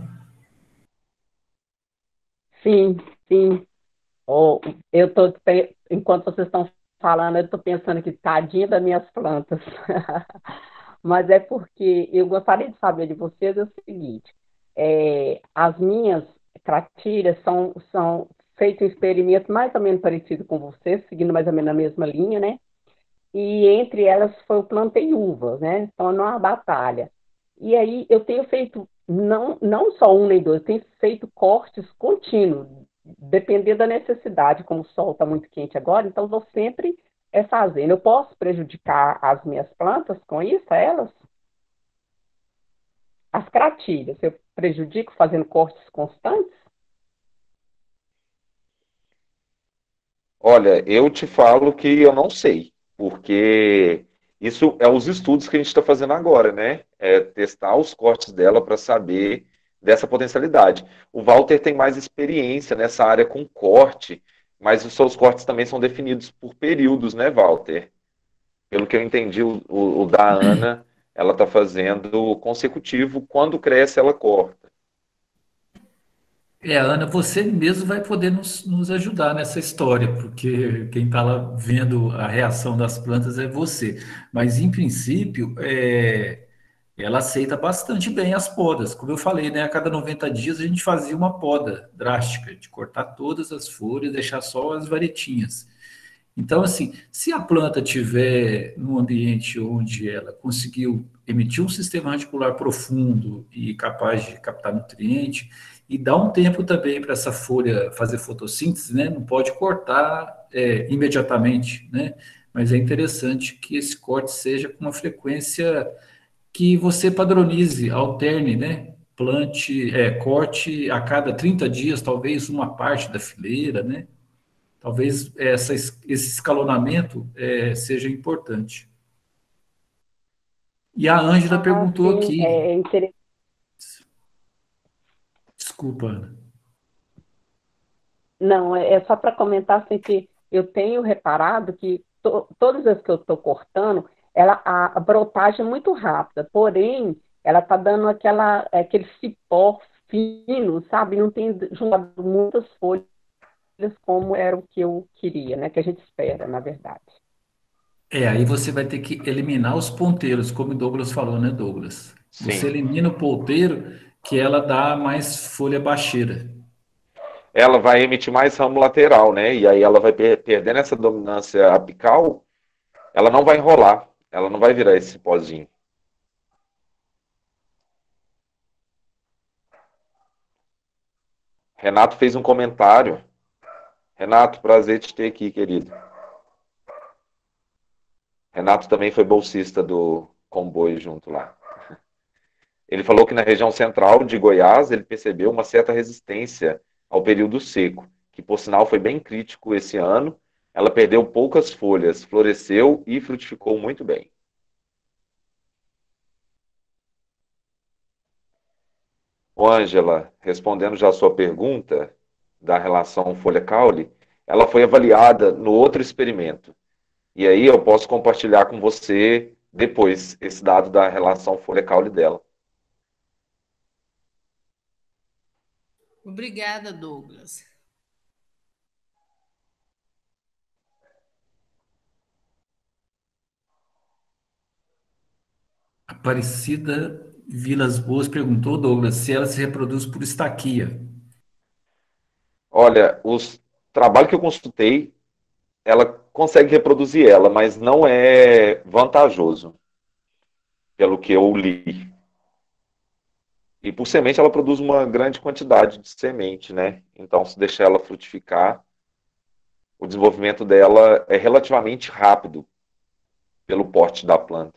Sim, sim. Oh, eu tô, pe- enquanto vocês estão falando, eu estou pensando que tadinha das minhas plantas. Mas é porque eu gostaria de saber de vocês é o seguinte: é, as minhas cartilhas são, são feitos um experimento mais ou menos parecido com vocês, seguindo mais ou menos a mesma linha, né? E entre elas foi o plantei uvas, né? Então, não é uma batalha. E aí eu tenho feito não, não só um nem dois, eu tenho feito cortes contínuos, dependendo da necessidade, como o sol está muito quente agora, então vou sempre é, fazendo. Eu posso prejudicar as minhas plantas com isso, elas? As cratilhas, eu prejudico fazendo cortes constantes? Olha, eu te falo que eu não sei, porque isso é os estudos que a gente está fazendo agora, né? É testar os cortes dela para saber dessa potencialidade. O Walter tem mais experiência nessa área com corte, mas os seus cortes também são definidos por períodos, né, Walter? Pelo que eu entendi, o, o, o da Ana, ela está fazendo consecutivo, quando cresce ela corta. É, Ana, você mesmo vai poder nos, nos ajudar nessa história, porque quem está lá vendo a reação das plantas é você. Mas, em princípio, é, ela aceita bastante bem as podas. Como eu falei, né, a cada noventa dias a gente fazia uma poda drástica, de cortar todas as folhas, deixar só as varetinhas. Então, assim, se a planta tiver num ambiente onde ela conseguiu emitir um sistema radicular profundo e capaz de captar nutriente, e dá um tempo também para essa folha fazer fotossíntese, né? Não pode cortar é, imediatamente, né? Mas é interessante que esse corte seja com uma frequência que você padronize, alterne, né? Plante, é, corte a cada trinta dias, talvez uma parte da fileira, né? Talvez essa, esse escalonamento é, seja importante. E a Ângela Ah, perguntou sim, aqui, é interessante. desculpa, Ana. Não, é é só para comentar assim que eu tenho reparado que to, todas as que eu estou cortando, ela, a, a brotagem é muito rápida, porém, ela está dando aquela, aquele cipó fino, sabe? Não tem juntado muitas folhas como era o que eu queria, né? Que a gente espera, na verdade. É, aí você vai ter que eliminar os ponteiros, como o Douglas falou, né, Douglas? Você Sim. elimina o ponteiro, que ela dá mais folha baixeira. Ela vai emitir mais ramo lateral, né? E aí ela vai per perdendo essa dominância apical, ela não vai enrolar, ela não vai virar esse pozinho. Renato fez um comentário. Renato, prazer te ter aqui, querido. Renato também foi bolsista do Comboio junto lá. Ele falou que na região central de Goiás ele percebeu uma certa resistência ao período seco, que por sinal foi bem crítico esse ano. Ela perdeu poucas folhas, floresceu e frutificou muito bem. Ô, Ângela, respondendo já a sua pergunta, da relação folha-caule, ela foi avaliada no outro experimento. E aí eu posso compartilhar com você depois esse dado da relação folha-caule dela. Obrigada, Douglas. Aparecida Vilas Boas perguntou, Douglas, se ela se reproduz por estaquia. Olha, os trabalhos que eu consultei, ela consegue reproduzir ela, mas não é vantajoso, pelo que eu li. E por semente ela produz uma grande quantidade de semente, né? Então, se deixar ela frutificar, o desenvolvimento dela é relativamente rápido pelo porte da planta.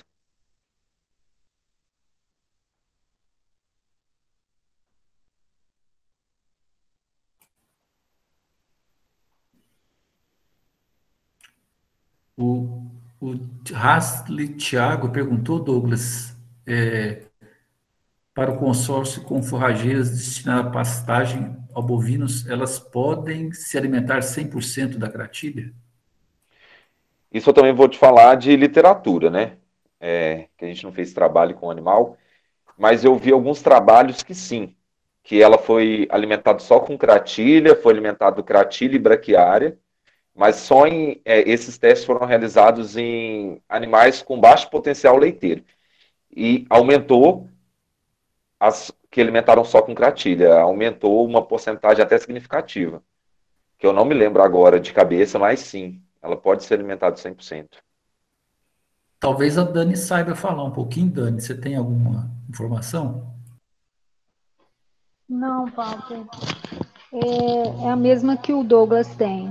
O, o Hasli Thiago perguntou, Douglas, é, para o consórcio com forrageiras destinadas à pastagem a bovinos, elas podem se alimentar cem por cento da cratilha? Isso eu também vou te falar de literatura, né? É, que a gente não fez trabalho com animal, mas eu vi alguns trabalhos que sim, que ela foi alimentada só com cratilha, foi alimentado cratilha e braquiária, mas só em é, esses testes foram realizados em animais com baixo potencial leiteiro. E aumentou as que alimentaram só com cratilha, aumentou uma porcentagem até significativa, que eu não me lembro agora de cabeça, mas sim, ela pode ser alimentada cem por cento. Talvez a Dani saiba falar um pouquinho, Dani, você tem alguma informação? Não, Walter. É, é a mesma que o Douglas tem.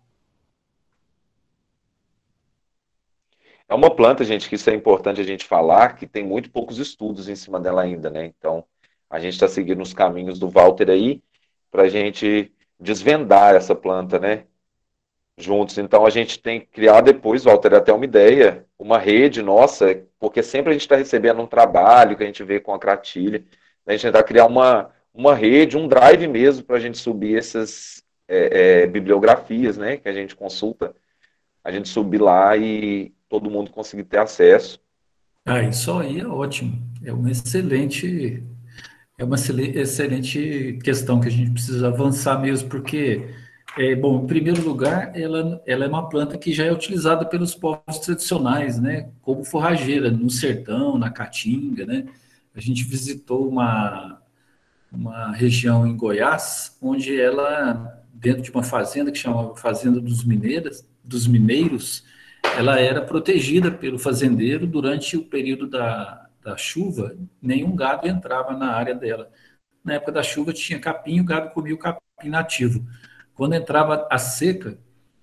É uma planta, gente, que isso é importante a gente falar, que tem muito poucos estudos em cima dela ainda, né? Então, a gente está seguindo os caminhos do Walter aí, para a gente desvendar essa planta, né? Juntos. Então, a gente tem que criar depois, Walter, até uma ideia, uma rede nossa, porque sempre a gente está recebendo um trabalho que a gente vê com a cratilha, a gente tentar criar uma, uma rede, um drive mesmo, para a gente subir essas é, é, bibliografias, né? Que a gente consulta, a gente subir lá e todo mundo conseguir ter acesso. Ah, isso aí é ótimo. É uma excelente, é uma excele- excelente questão que a gente precisa avançar mesmo, porque, é, bom, em primeiro lugar, ela, ela é uma planta que já é utilizada pelos povos tradicionais, né? Como forrageira, no sertão, na caatinga, né? A gente visitou uma, uma região em Goiás, onde ela, dentro de uma fazenda que chamava Fazenda dos Mineiros, dos Mineiros, ela era protegida pelo fazendeiro durante o período da, da chuva, nenhum gado entrava na área dela. Na época da chuva tinha capim, o gado comia o capim nativo. Quando entrava a seca,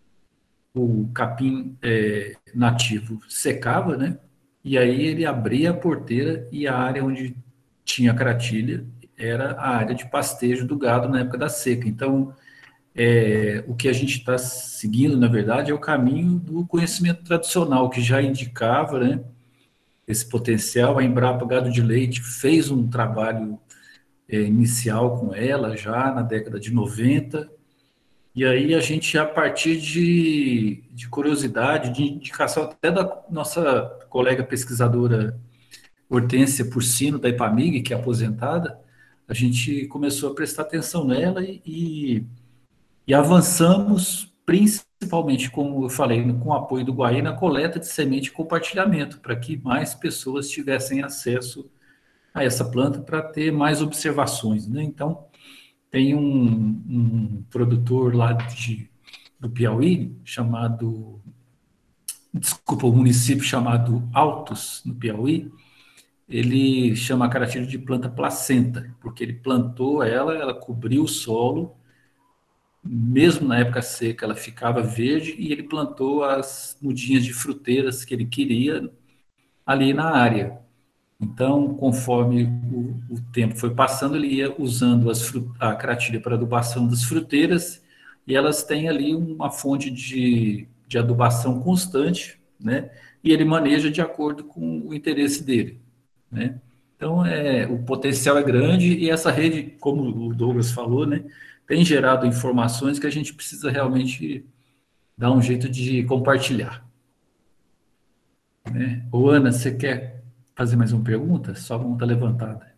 o capim é, nativo secava, né? E aí ele abria a porteira e a área onde tinha cratilha era a área de pastejo do gado na época da seca. Então, é, o que a gente está seguindo, na verdade, é o caminho do conhecimento tradicional, que já indicava, né, esse potencial. A Embrapa Gado de Leite fez um trabalho é, inicial com ela já na década de noventa, e aí a gente, a partir de, de curiosidade, de indicação até da nossa colega pesquisadora Hortência Porcino, da Ipamig, que é aposentada, a gente começou a prestar atenção nela e, e E avançamos, principalmente, como eu falei, com o apoio do Guaí, na coleta de semente e compartilhamento, para que mais pessoas tivessem acesso a essa planta para ter mais observações, né? Então, tem um, um produtor lá de, do Piauí, chamado, desculpa, um município chamado Altos, no Piauí, ele chama a caratilha de planta placenta, porque ele plantou ela, ela cobriu o solo, mesmo na época seca, ela ficava verde, e ele plantou as mudinhas de fruteiras que ele queria ali na área. Então, conforme o, o tempo foi passando, ele ia usando as fru- a cratilha para adubação das fruteiras, e elas têm ali uma fonte de, de adubação constante, né? E ele maneja de acordo com o interesse dele, né? Então, é, o potencial é grande e essa rede, como o Douglas falou, né, tem gerado informações que a gente precisa realmente dar um jeito de compartilhar, né? Ô, Ana, você quer fazer mais uma pergunta? Sua mão está levantada.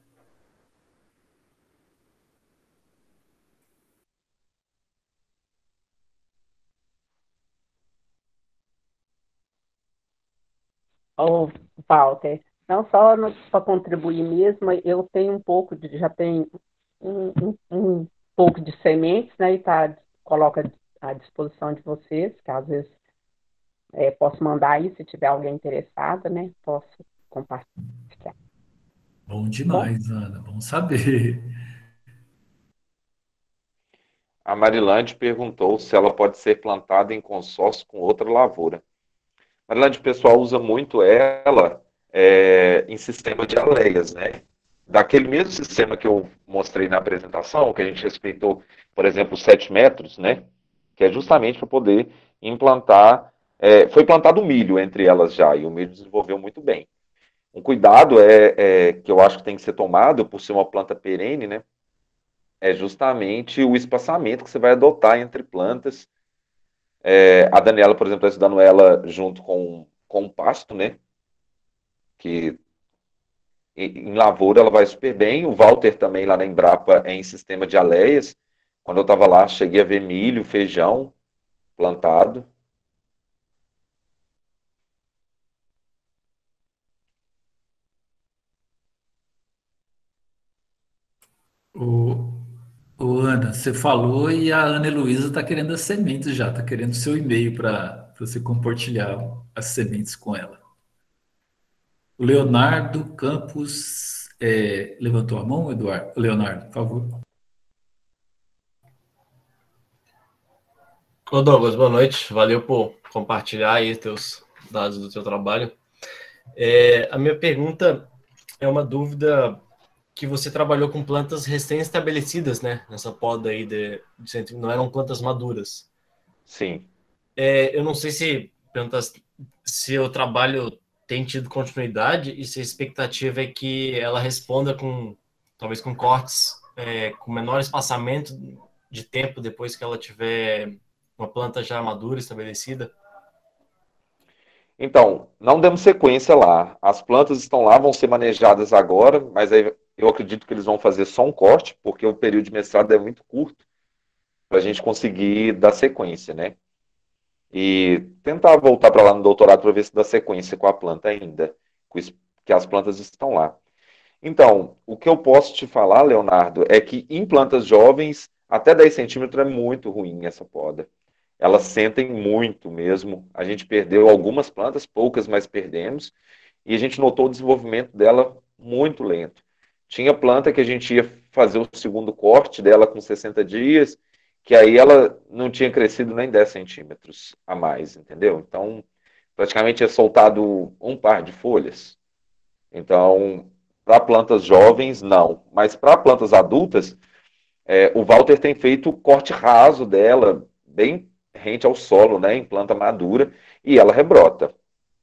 Ô, Walter, não só para contribuir mesmo, eu tenho um pouco de, já tenho um, um, um pouco de sementes, né, e tá, coloca à disposição de vocês, que às vezes é, posso mandar aí, se tiver alguém interessado, né, posso compartilhar. Bom Bom, demais, Ana, bom saber. A Marilande perguntou se ela pode ser plantada em consórcio com outra lavoura. Marilande, o pessoal usa muito ela é, em sistema de aleias, né? Daquele mesmo sistema que eu mostrei na apresentação, que a gente respeitou, por exemplo, os sete metros, né? Que é justamente para poder implantar. É, foi plantado milho entre elas já, e o milho desenvolveu muito bem. Um cuidado é, é, que eu acho que tem que ser tomado, por ser uma planta perene, né? É justamente o espaçamento que você vai adotar entre plantas. É, a Daniela, por exemplo, está estudando ela junto com, com o pasto, né? Que em lavoura ela vai super bem. O Walter também lá na Embrapa é em sistema de aleias. Quando eu estava lá, cheguei a ver milho, feijão plantado. Ô, ô, Ana, você falou e a Ana Heloísa está querendo as sementes já, está querendo o seu e-mail para você compartilhar as sementes com ela. O Leonardo Campos é, levantou a mão, Eduardo? Leonardo, por favor. Ô Douglas, boa noite. Valeu por compartilhar aí teus dados do teu trabalho. É, a minha pergunta é uma dúvida que você trabalhou com plantas recém-estabelecidas, né? Nessa poda aí de, de não eram plantas maduras. Sim. É, eu não sei se plantas, se o trabalho tem tido continuidade e se a expectativa é que ela responda com talvez com cortes é, com menor espaçamento de tempo depois que ela tiver uma planta já madura, estabelecida? Então, não demos sequência lá. As plantas estão lá, vão ser manejadas agora, mas aí eu acredito que eles vão fazer só um corte, porque o período de mestrado é muito curto para a gente conseguir dar sequência, né? E tentar voltar para lá no doutorado para ver se dá sequência com a planta ainda, que as plantas estão lá. Então, o que eu posso te falar, Leonardo, é que em plantas jovens, até dez centímetros é muito ruim essa poda. Elas sentem muito mesmo. A gente perdeu algumas plantas, poucas, mas perdemos. E a gente notou o desenvolvimento dela muito lento. Tinha planta que a gente ia fazer o segundo corte dela com sessenta dias, que aí ela não tinha crescido nem dez centímetros a mais, entendeu? Então, praticamente é soltado um par de folhas. Então, para plantas jovens, não. Mas para plantas adultas, é, o Walter tem feito o corte raso dela, bem rente ao solo, né, em planta madura, e ela rebrota.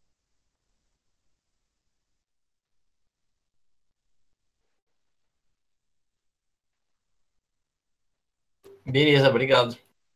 Beleza, obrigado.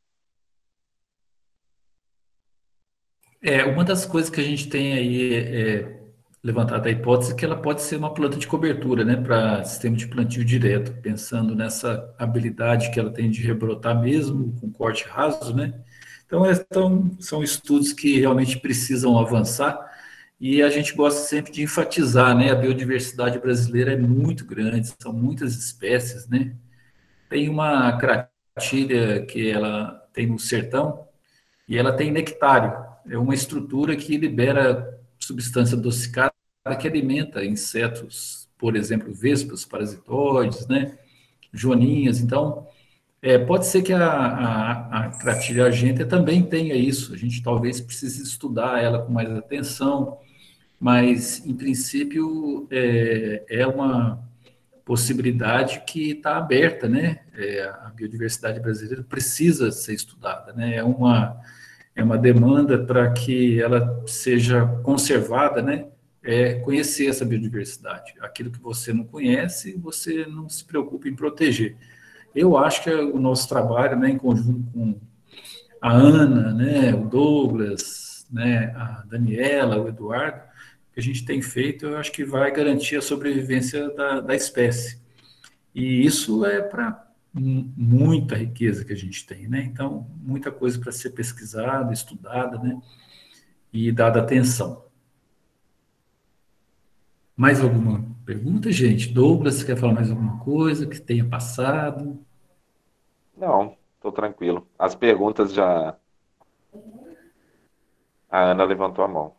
É, uma das coisas que a gente tem aí é, levantado a hipótese é que ela pode ser uma planta de cobertura, né, para sistema de plantio direto, pensando nessa habilidade que ela tem de rebrotar mesmo com corte raso, né? Então, é, então são estudos que realmente precisam avançar e a gente gosta sempre de enfatizar, né? A biodiversidade brasileira é muito grande, são muitas espécies, né? Tem uma cratilha que ela tem no sertão e ela tem nectário. É uma estrutura que libera substância adocicada que alimenta insetos, por exemplo, vespas, parasitoides, né? Joaninhas. Então, é, pode ser que a, a, a cratilha argêntea também tenha isso. A gente talvez precise estudar ela com mais atenção, mas, em princípio, é, é uma possibilidade que está aberta, né? É, a biodiversidade brasileira precisa ser estudada, né? É uma, é uma demanda para que ela seja conservada, né? é conhecer essa biodiversidade. Aquilo que você não conhece, você não se preocupa em proteger. Eu acho que o nosso trabalho, né, em conjunto com a Ana, né, o Douglas, né, a Daniela, o Eduardo, que a gente tem feito, eu acho que vai garantir a sobrevivência da, da espécie. E isso é para muita riqueza que a gente tem, né? Então, muita coisa para ser pesquisada, estudada, né? E dada atenção. Mais alguma pergunta, gente? Douglas, você quer falar mais alguma coisa que tenha passado? Não, estou tranquilo. As perguntas já. A Ana levantou a mão.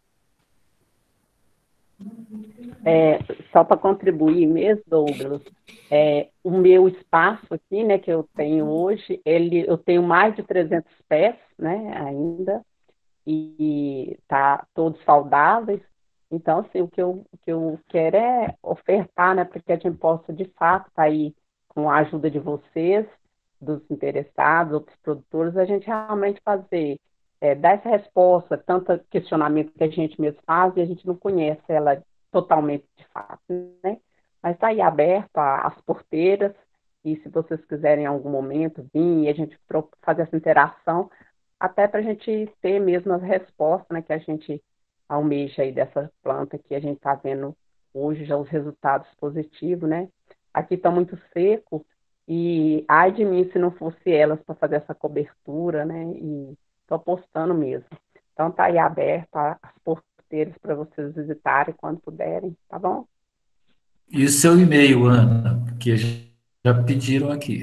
É, só para contribuir mesmo, Douglas, é, o meu espaço aqui, né, que eu tenho hoje, ele, eu tenho mais de trezentos pés, né, ainda, e tá todos saudáveis. Então, assim, o que eu, o que eu quero é ofertar, né, para que a gente possa, de fato, estar aí com a ajuda de vocês, dos interessados, outros produtores, a gente realmente fazer, é, dar essa resposta, tanto questionamento que a gente mesmo faz e a gente não conhece ela totalmente de fato, né? Mas está aí aberto a, as porteiras, e se vocês quiserem em algum momento vir e a gente fazer essa interação, até para a gente ter mesmo as respostas, né, que a gente almeja aí dessa planta que a gente está vendo hoje já os resultados positivos, né? Aqui está muito seco e ai de mim se não fosse elas para fazer essa cobertura, né? E estou apostando mesmo. Então está aí aberto a- as porteiras para vocês visitarem quando puderem, tá bom? E o seu e-mail, Ana, que já pediram aqui.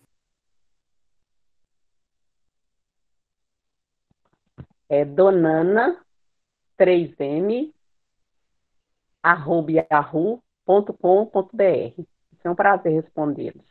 É donana três m arroba yahoo ponto com ponto br. É um prazer respondê-los.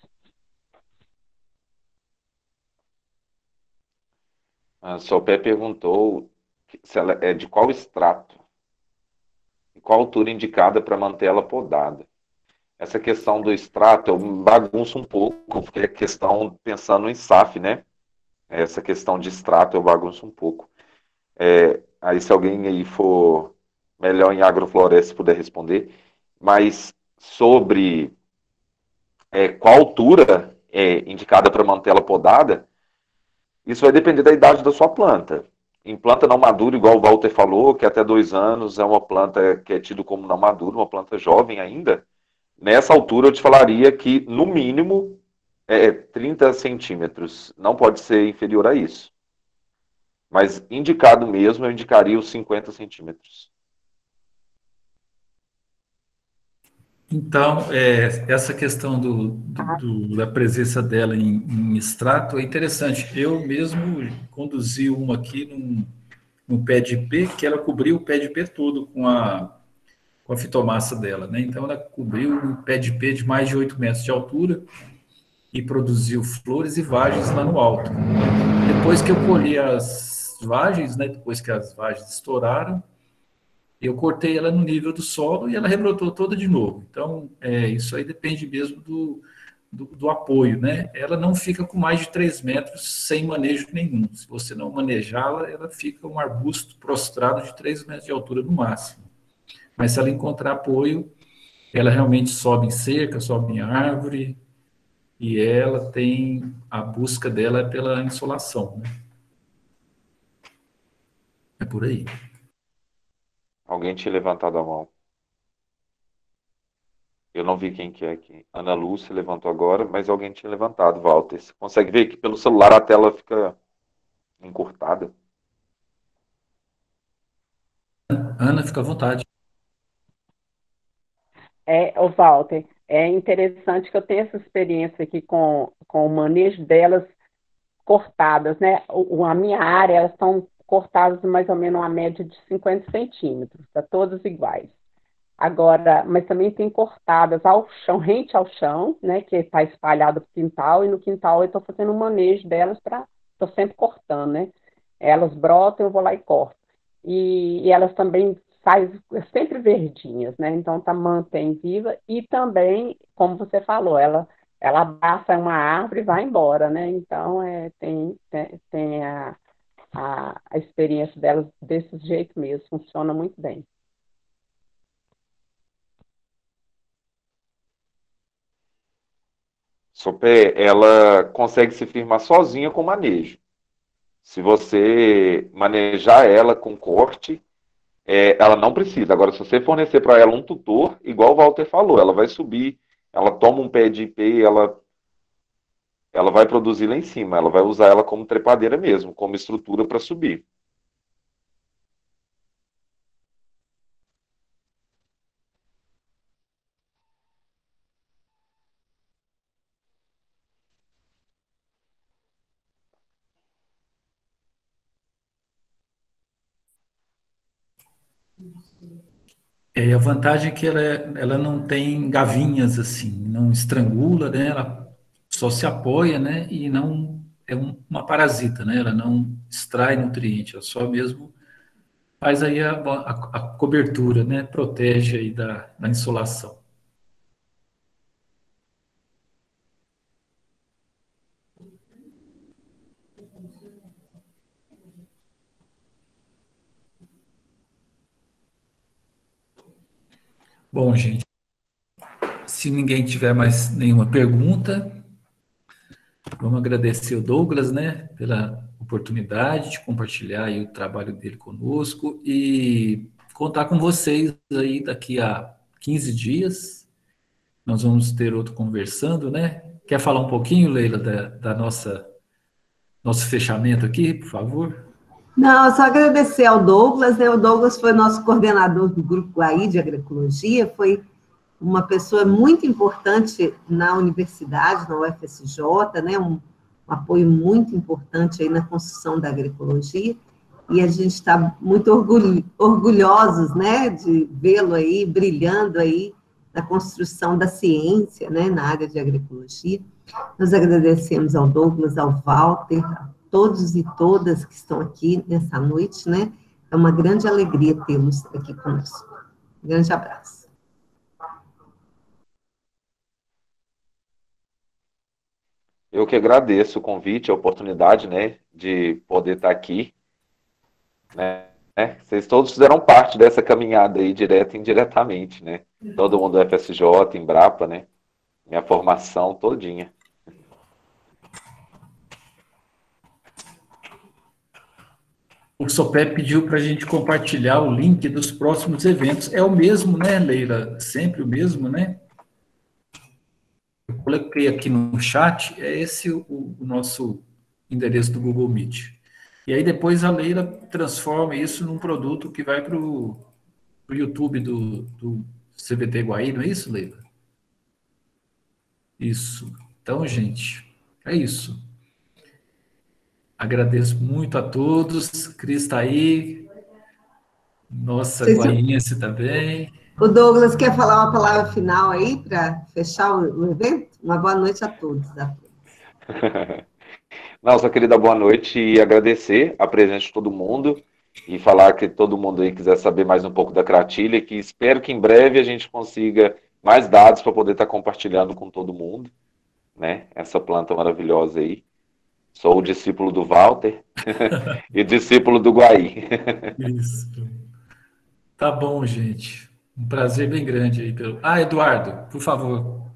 A Sopé perguntou se ela é de qual extrato e qual altura indicada para manter ela podada. Essa questão do extrato eu bagunço um pouco, porque é questão pensando em S A F, né? Essa questão de extrato eu bagunço um pouco. É, aí se alguém aí for melhor em agrofloresta puder responder, mas sobre é, qual altura é indicada para manter ela podada, isso vai depender da idade da sua planta. Em planta não madura, igual o Walter falou, que até dois anos é uma planta que é tido como não madura, uma planta jovem ainda, nessa altura eu te falaria que, no mínimo, é trinta centímetros. Não pode ser inferior a isso. Mas indicado mesmo, eu indicaria os cinquenta centímetros. Então, é, essa questão do, do- do- da presença dela em, em extrato é interessante. Eu mesmo conduzi uma aqui num, num pé de ipê, que ela cobriu o pé de ipê todo com a, com a fitomassa dela, né? Então, ela cobriu um pé de ipê de mais de oito metros de altura e produziu flores e vagens lá no alto. Depois que eu colhi as vagens, né? Depois que as vagens estouraram, eu cortei ela no nível do solo e ela rebrotou toda de novo. Então, é, isso aí depende mesmo do, do, do apoio, né? Ela não fica com mais de três metros sem manejo nenhum. Se você não manejá-la, ela fica um arbusto prostrado de três metros de altura no máximo. Mas se ela encontrar apoio, ela realmente sobe em cerca, sobe em árvore, e ela tem, a busca dela é pela insolação, né? É por aí. Alguém tinha levantado a mão. Eu não vi quem que é aqui. Ana Lúcia levantou agora, mas alguém tinha levantado, Walter. Você consegue ver que pelo celular a tela fica encurtada? Ana, fica à vontade. É, o Walter, é interessante que eu tenho essa experiência aqui com, com o manejo delas cortadas, né? O, a minha área, elas estão cortadas mais ou menos uma média de cinquenta centímetros, tá todas iguais. Agora, mas também tem cortadas ao chão, rente ao chão, né? Que está espalhado para o quintal, e no quintal eu estou fazendo um manejo delas para. Estou sempre cortando, né? Elas brotam, eu vou lá e corto. E, e elas também saem sempre verdinhas, né? Então tá, mantém viva e também, como você falou, ela ela abraça uma árvore e vai embora, né? Então é, tem, tem, tem a, a, a experiência delas desse jeito mesmo, funciona muito bem. Sopé, ela consegue se firmar sozinha com manejo. Se você manejar ela com corte, é, ela não precisa. Agora, se você fornecer para ela um tutor, igual o Walter falou, ela vai subir, ela toma um pé de ipê, ela, ela vai produzir lá em cima, ela vai usar ela como trepadeira mesmo, como estrutura para subir. É, a vantagem é que ela, é- ela não tem gavinhas assim, não estrangula, né? Ela só se apoia, né? E não é um- uma parasita, né? Ela não extrai nutriente, ela só mesmo faz aí a, a- a cobertura, né? Protege aí da, da insolação. Bom, gente, se ninguém tiver mais nenhuma pergunta, vamos agradecer o Douglas, né, pela oportunidade de compartilhar aí o trabalho dele conosco e contar com vocês aí daqui a quinze dias. Nós vamos ter outro conversando, né? Quer falar um pouquinho, Leila, da, da nossa nosso fechamento aqui, por favor? Não, só agradecer ao Douglas, né? O Douglas foi nosso coordenador do Grupo Guaí de Agroecologia, foi uma pessoa muito importante na universidade, na U F S J, né? Um, um apoio muito importante aí na construção da agroecologia, e a gente está muito orgulho, orgulhosos, né, de vê-lo aí brilhando aí na construção da ciência, né, na área de agroecologia. Nós agradecemos ao Douglas, ao Walter, a todos e todas que estão aqui nessa noite, né? É uma grande alegria tê-los aqui conosco. Um grande abraço. Eu que agradeço o convite, a oportunidade, né, de poder estar aqui, né? Vocês todos fizeram parte dessa caminhada aí, direta e indiretamente, né? Todo mundo do F S J, Embrapa, né? Minha formação todinha. O Sopé pediu para a gente compartilhar o link dos próximos eventos. É o mesmo, né, Leila? Sempre o mesmo, né? Eu coloquei aqui no chat, é esse o, o nosso endereço do Google Meet. E aí depois a Leila transforma isso num produto que vai para o YouTube do, do C B T Guaí, não é isso, Leila? Isso. Então, gente, é isso. Agradeço muito a todos. Cris está aí. Nossa, Vocês- guaiense também. O Douglas quer falar uma palavra final aí para fechar o, o evento? Uma boa noite a todos. A todos. Não, só queria dar boa noite e agradecer a presença de todo mundo e falar que todo mundo aí quiser saber mais um pouco da Cratilha, que espero que em breve a gente consiga mais dados para poder estar compartilhando com todo mundo, né? Essa planta maravilhosa aí. Sou o discípulo do Walter e discípulo do Guaí. Isso. Tá bom, gente. Um prazer bem grande aí. Pelo... Ah, Eduardo, por favor.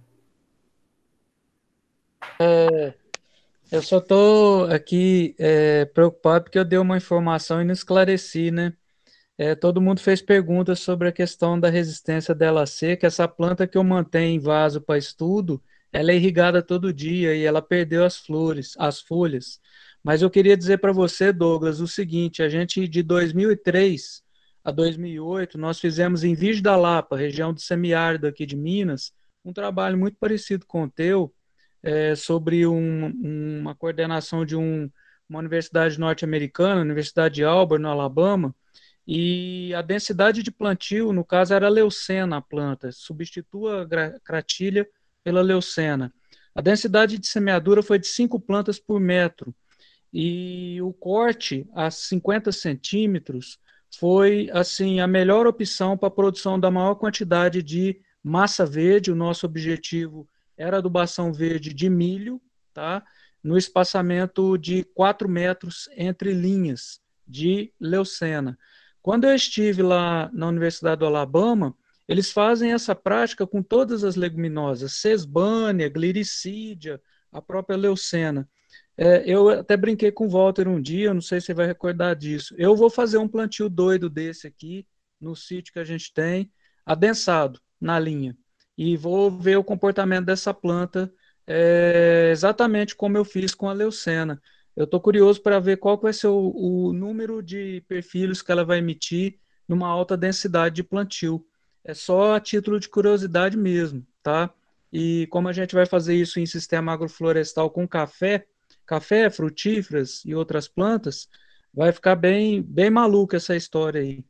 Eu só estou aqui é, preocupado porque eu dei uma informação e não esclareci, né? É, todo mundo fez perguntas sobre a questão da resistência dela seca. Essa planta que eu mantenho em vaso para estudo, ela é irrigada todo dia e ela perdeu as flores, as folhas. Mas eu queria dizer para você, Douglas, o seguinte: a gente de dois mil e três a dois mil e oito, nós fizemos em Virgem da Lapa, região do semiárido aqui de Minas, um trabalho muito parecido com o teu, é, sobre um, uma coordenação de um, uma universidade norte-americana, a Universidade de Auburn, no Alabama, e a densidade de plantio, no caso, era leucena a planta, substitua a cratilha pela leucena. A densidade de semeadura foi de cinco plantas por metro, e o corte a cinquenta centímetros foi assim a melhor opção para a produção da maior quantidade de massa verde. O nosso objetivo era adubação verde de milho, tá? No espaçamento de quatro metros entre linhas de leucena. Quando eu estive lá na Universidade do Alabama, eles fazem essa prática com todas as leguminosas, sesbânia, gliricídia, a própria leucena. É, eu até brinquei com o Walter um dia, não sei se você vai recordar disso. Eu vou fazer um plantio doido desse aqui, no sítio que a gente tem, adensado, na linha. E vou ver o comportamento dessa planta, é, exatamente como eu fiz com a leucena. Eu estou curioso para ver qual vai ser o, o número de perfilhos que ela vai emitir numa alta densidade de plantio. É só a título de curiosidade mesmo, tá? E como a gente vai fazer isso em sistema agroflorestal com café, café, frutíferas e outras plantas, vai ficar bem, bem maluca essa história aí.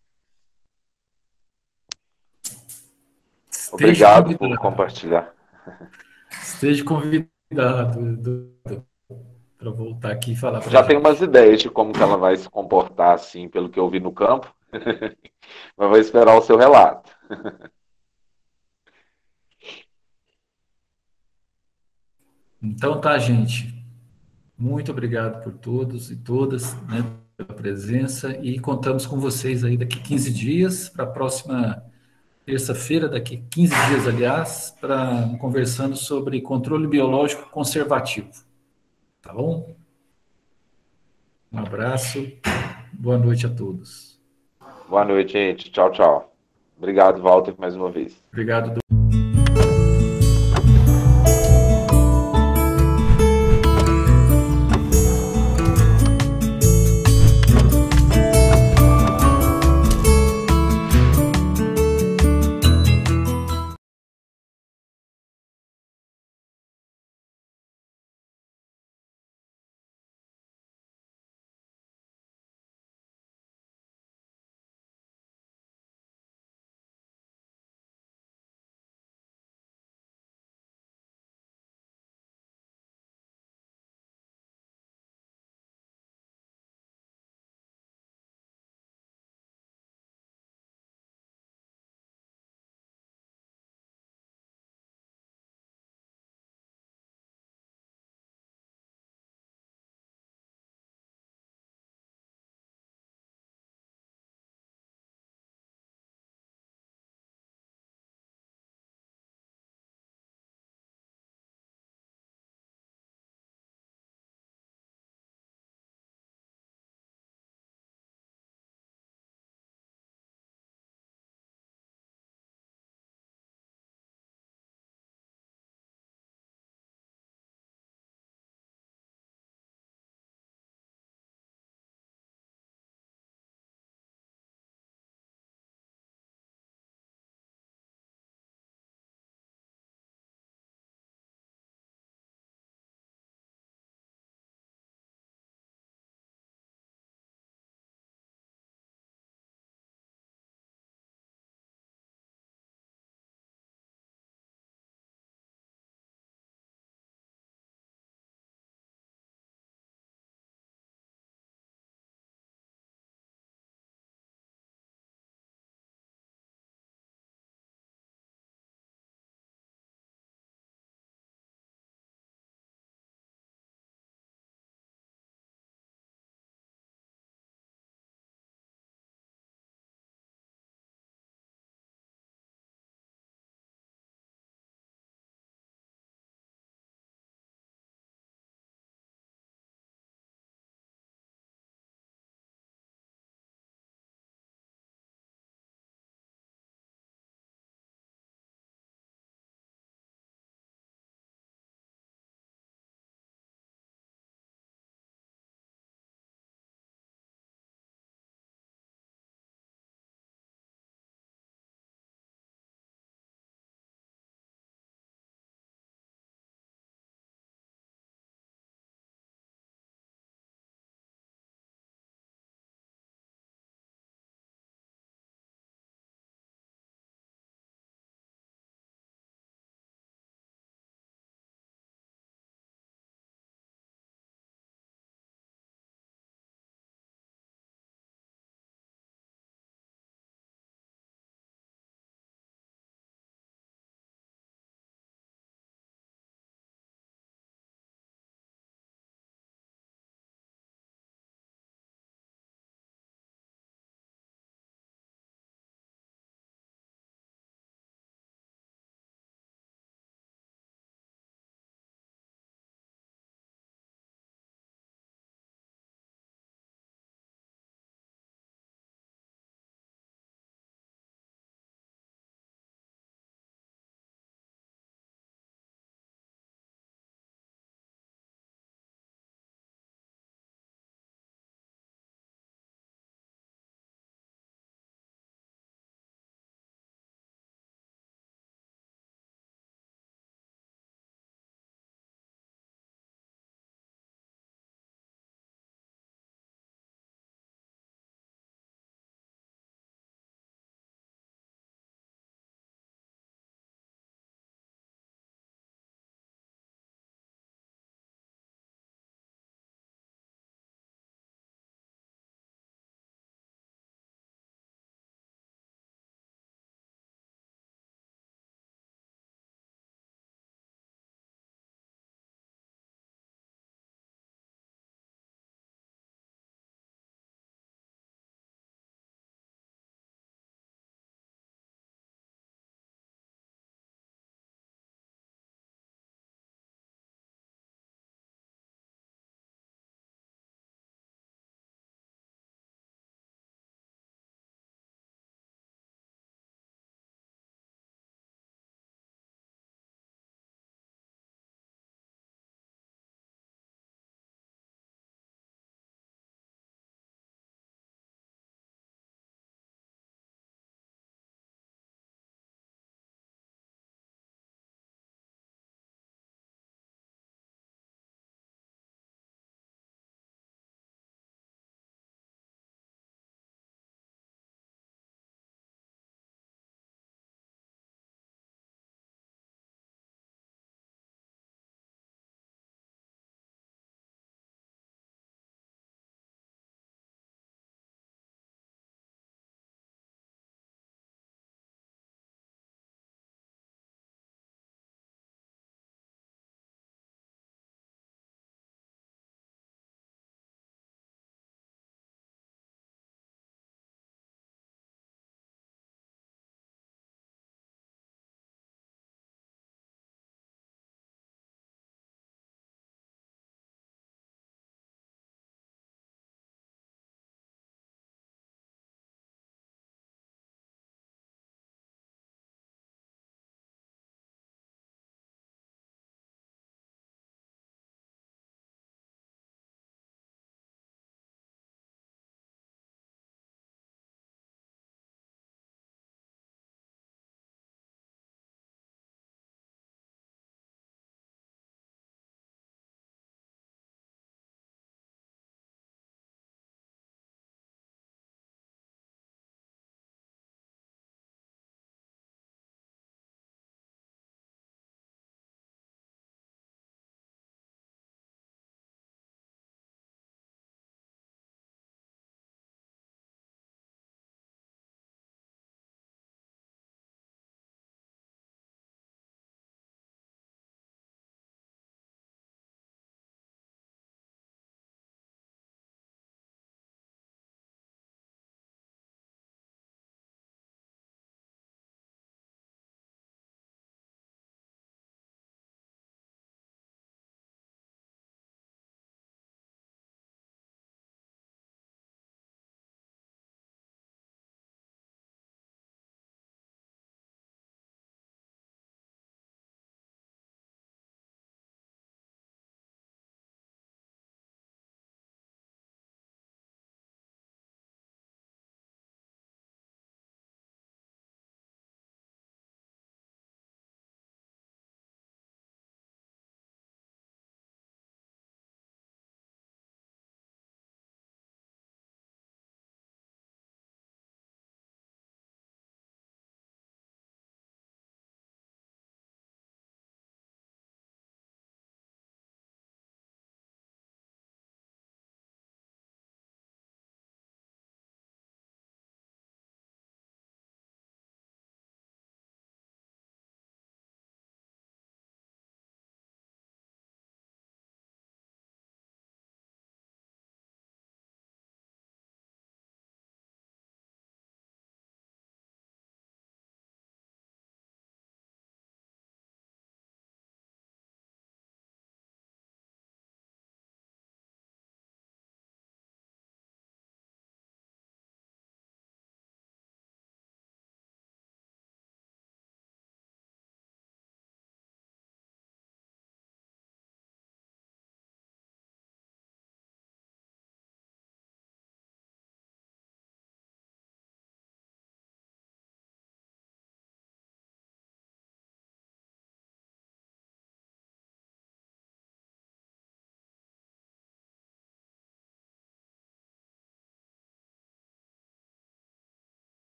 Obrigado por compartilhar. Esteja convidado para voltar aqui e falar. Já tenho umas ideias de como que ela vai se comportar, assim, pelo que eu vi no campo. Mas vou esperar o seu relato. Então tá, gente. Muito obrigado por todos e todas, né, pela presença, e contamos com vocês aí daqui quinze dias, para a próxima terça-feira, daqui quinze dias, aliás, para conversando sobre controle biológico conservativo. Tá bom? Um abraço, boa noite a todos. Boa noite, gente. Tchau, tchau. Obrigado, Walter, mais uma vez. Obrigado.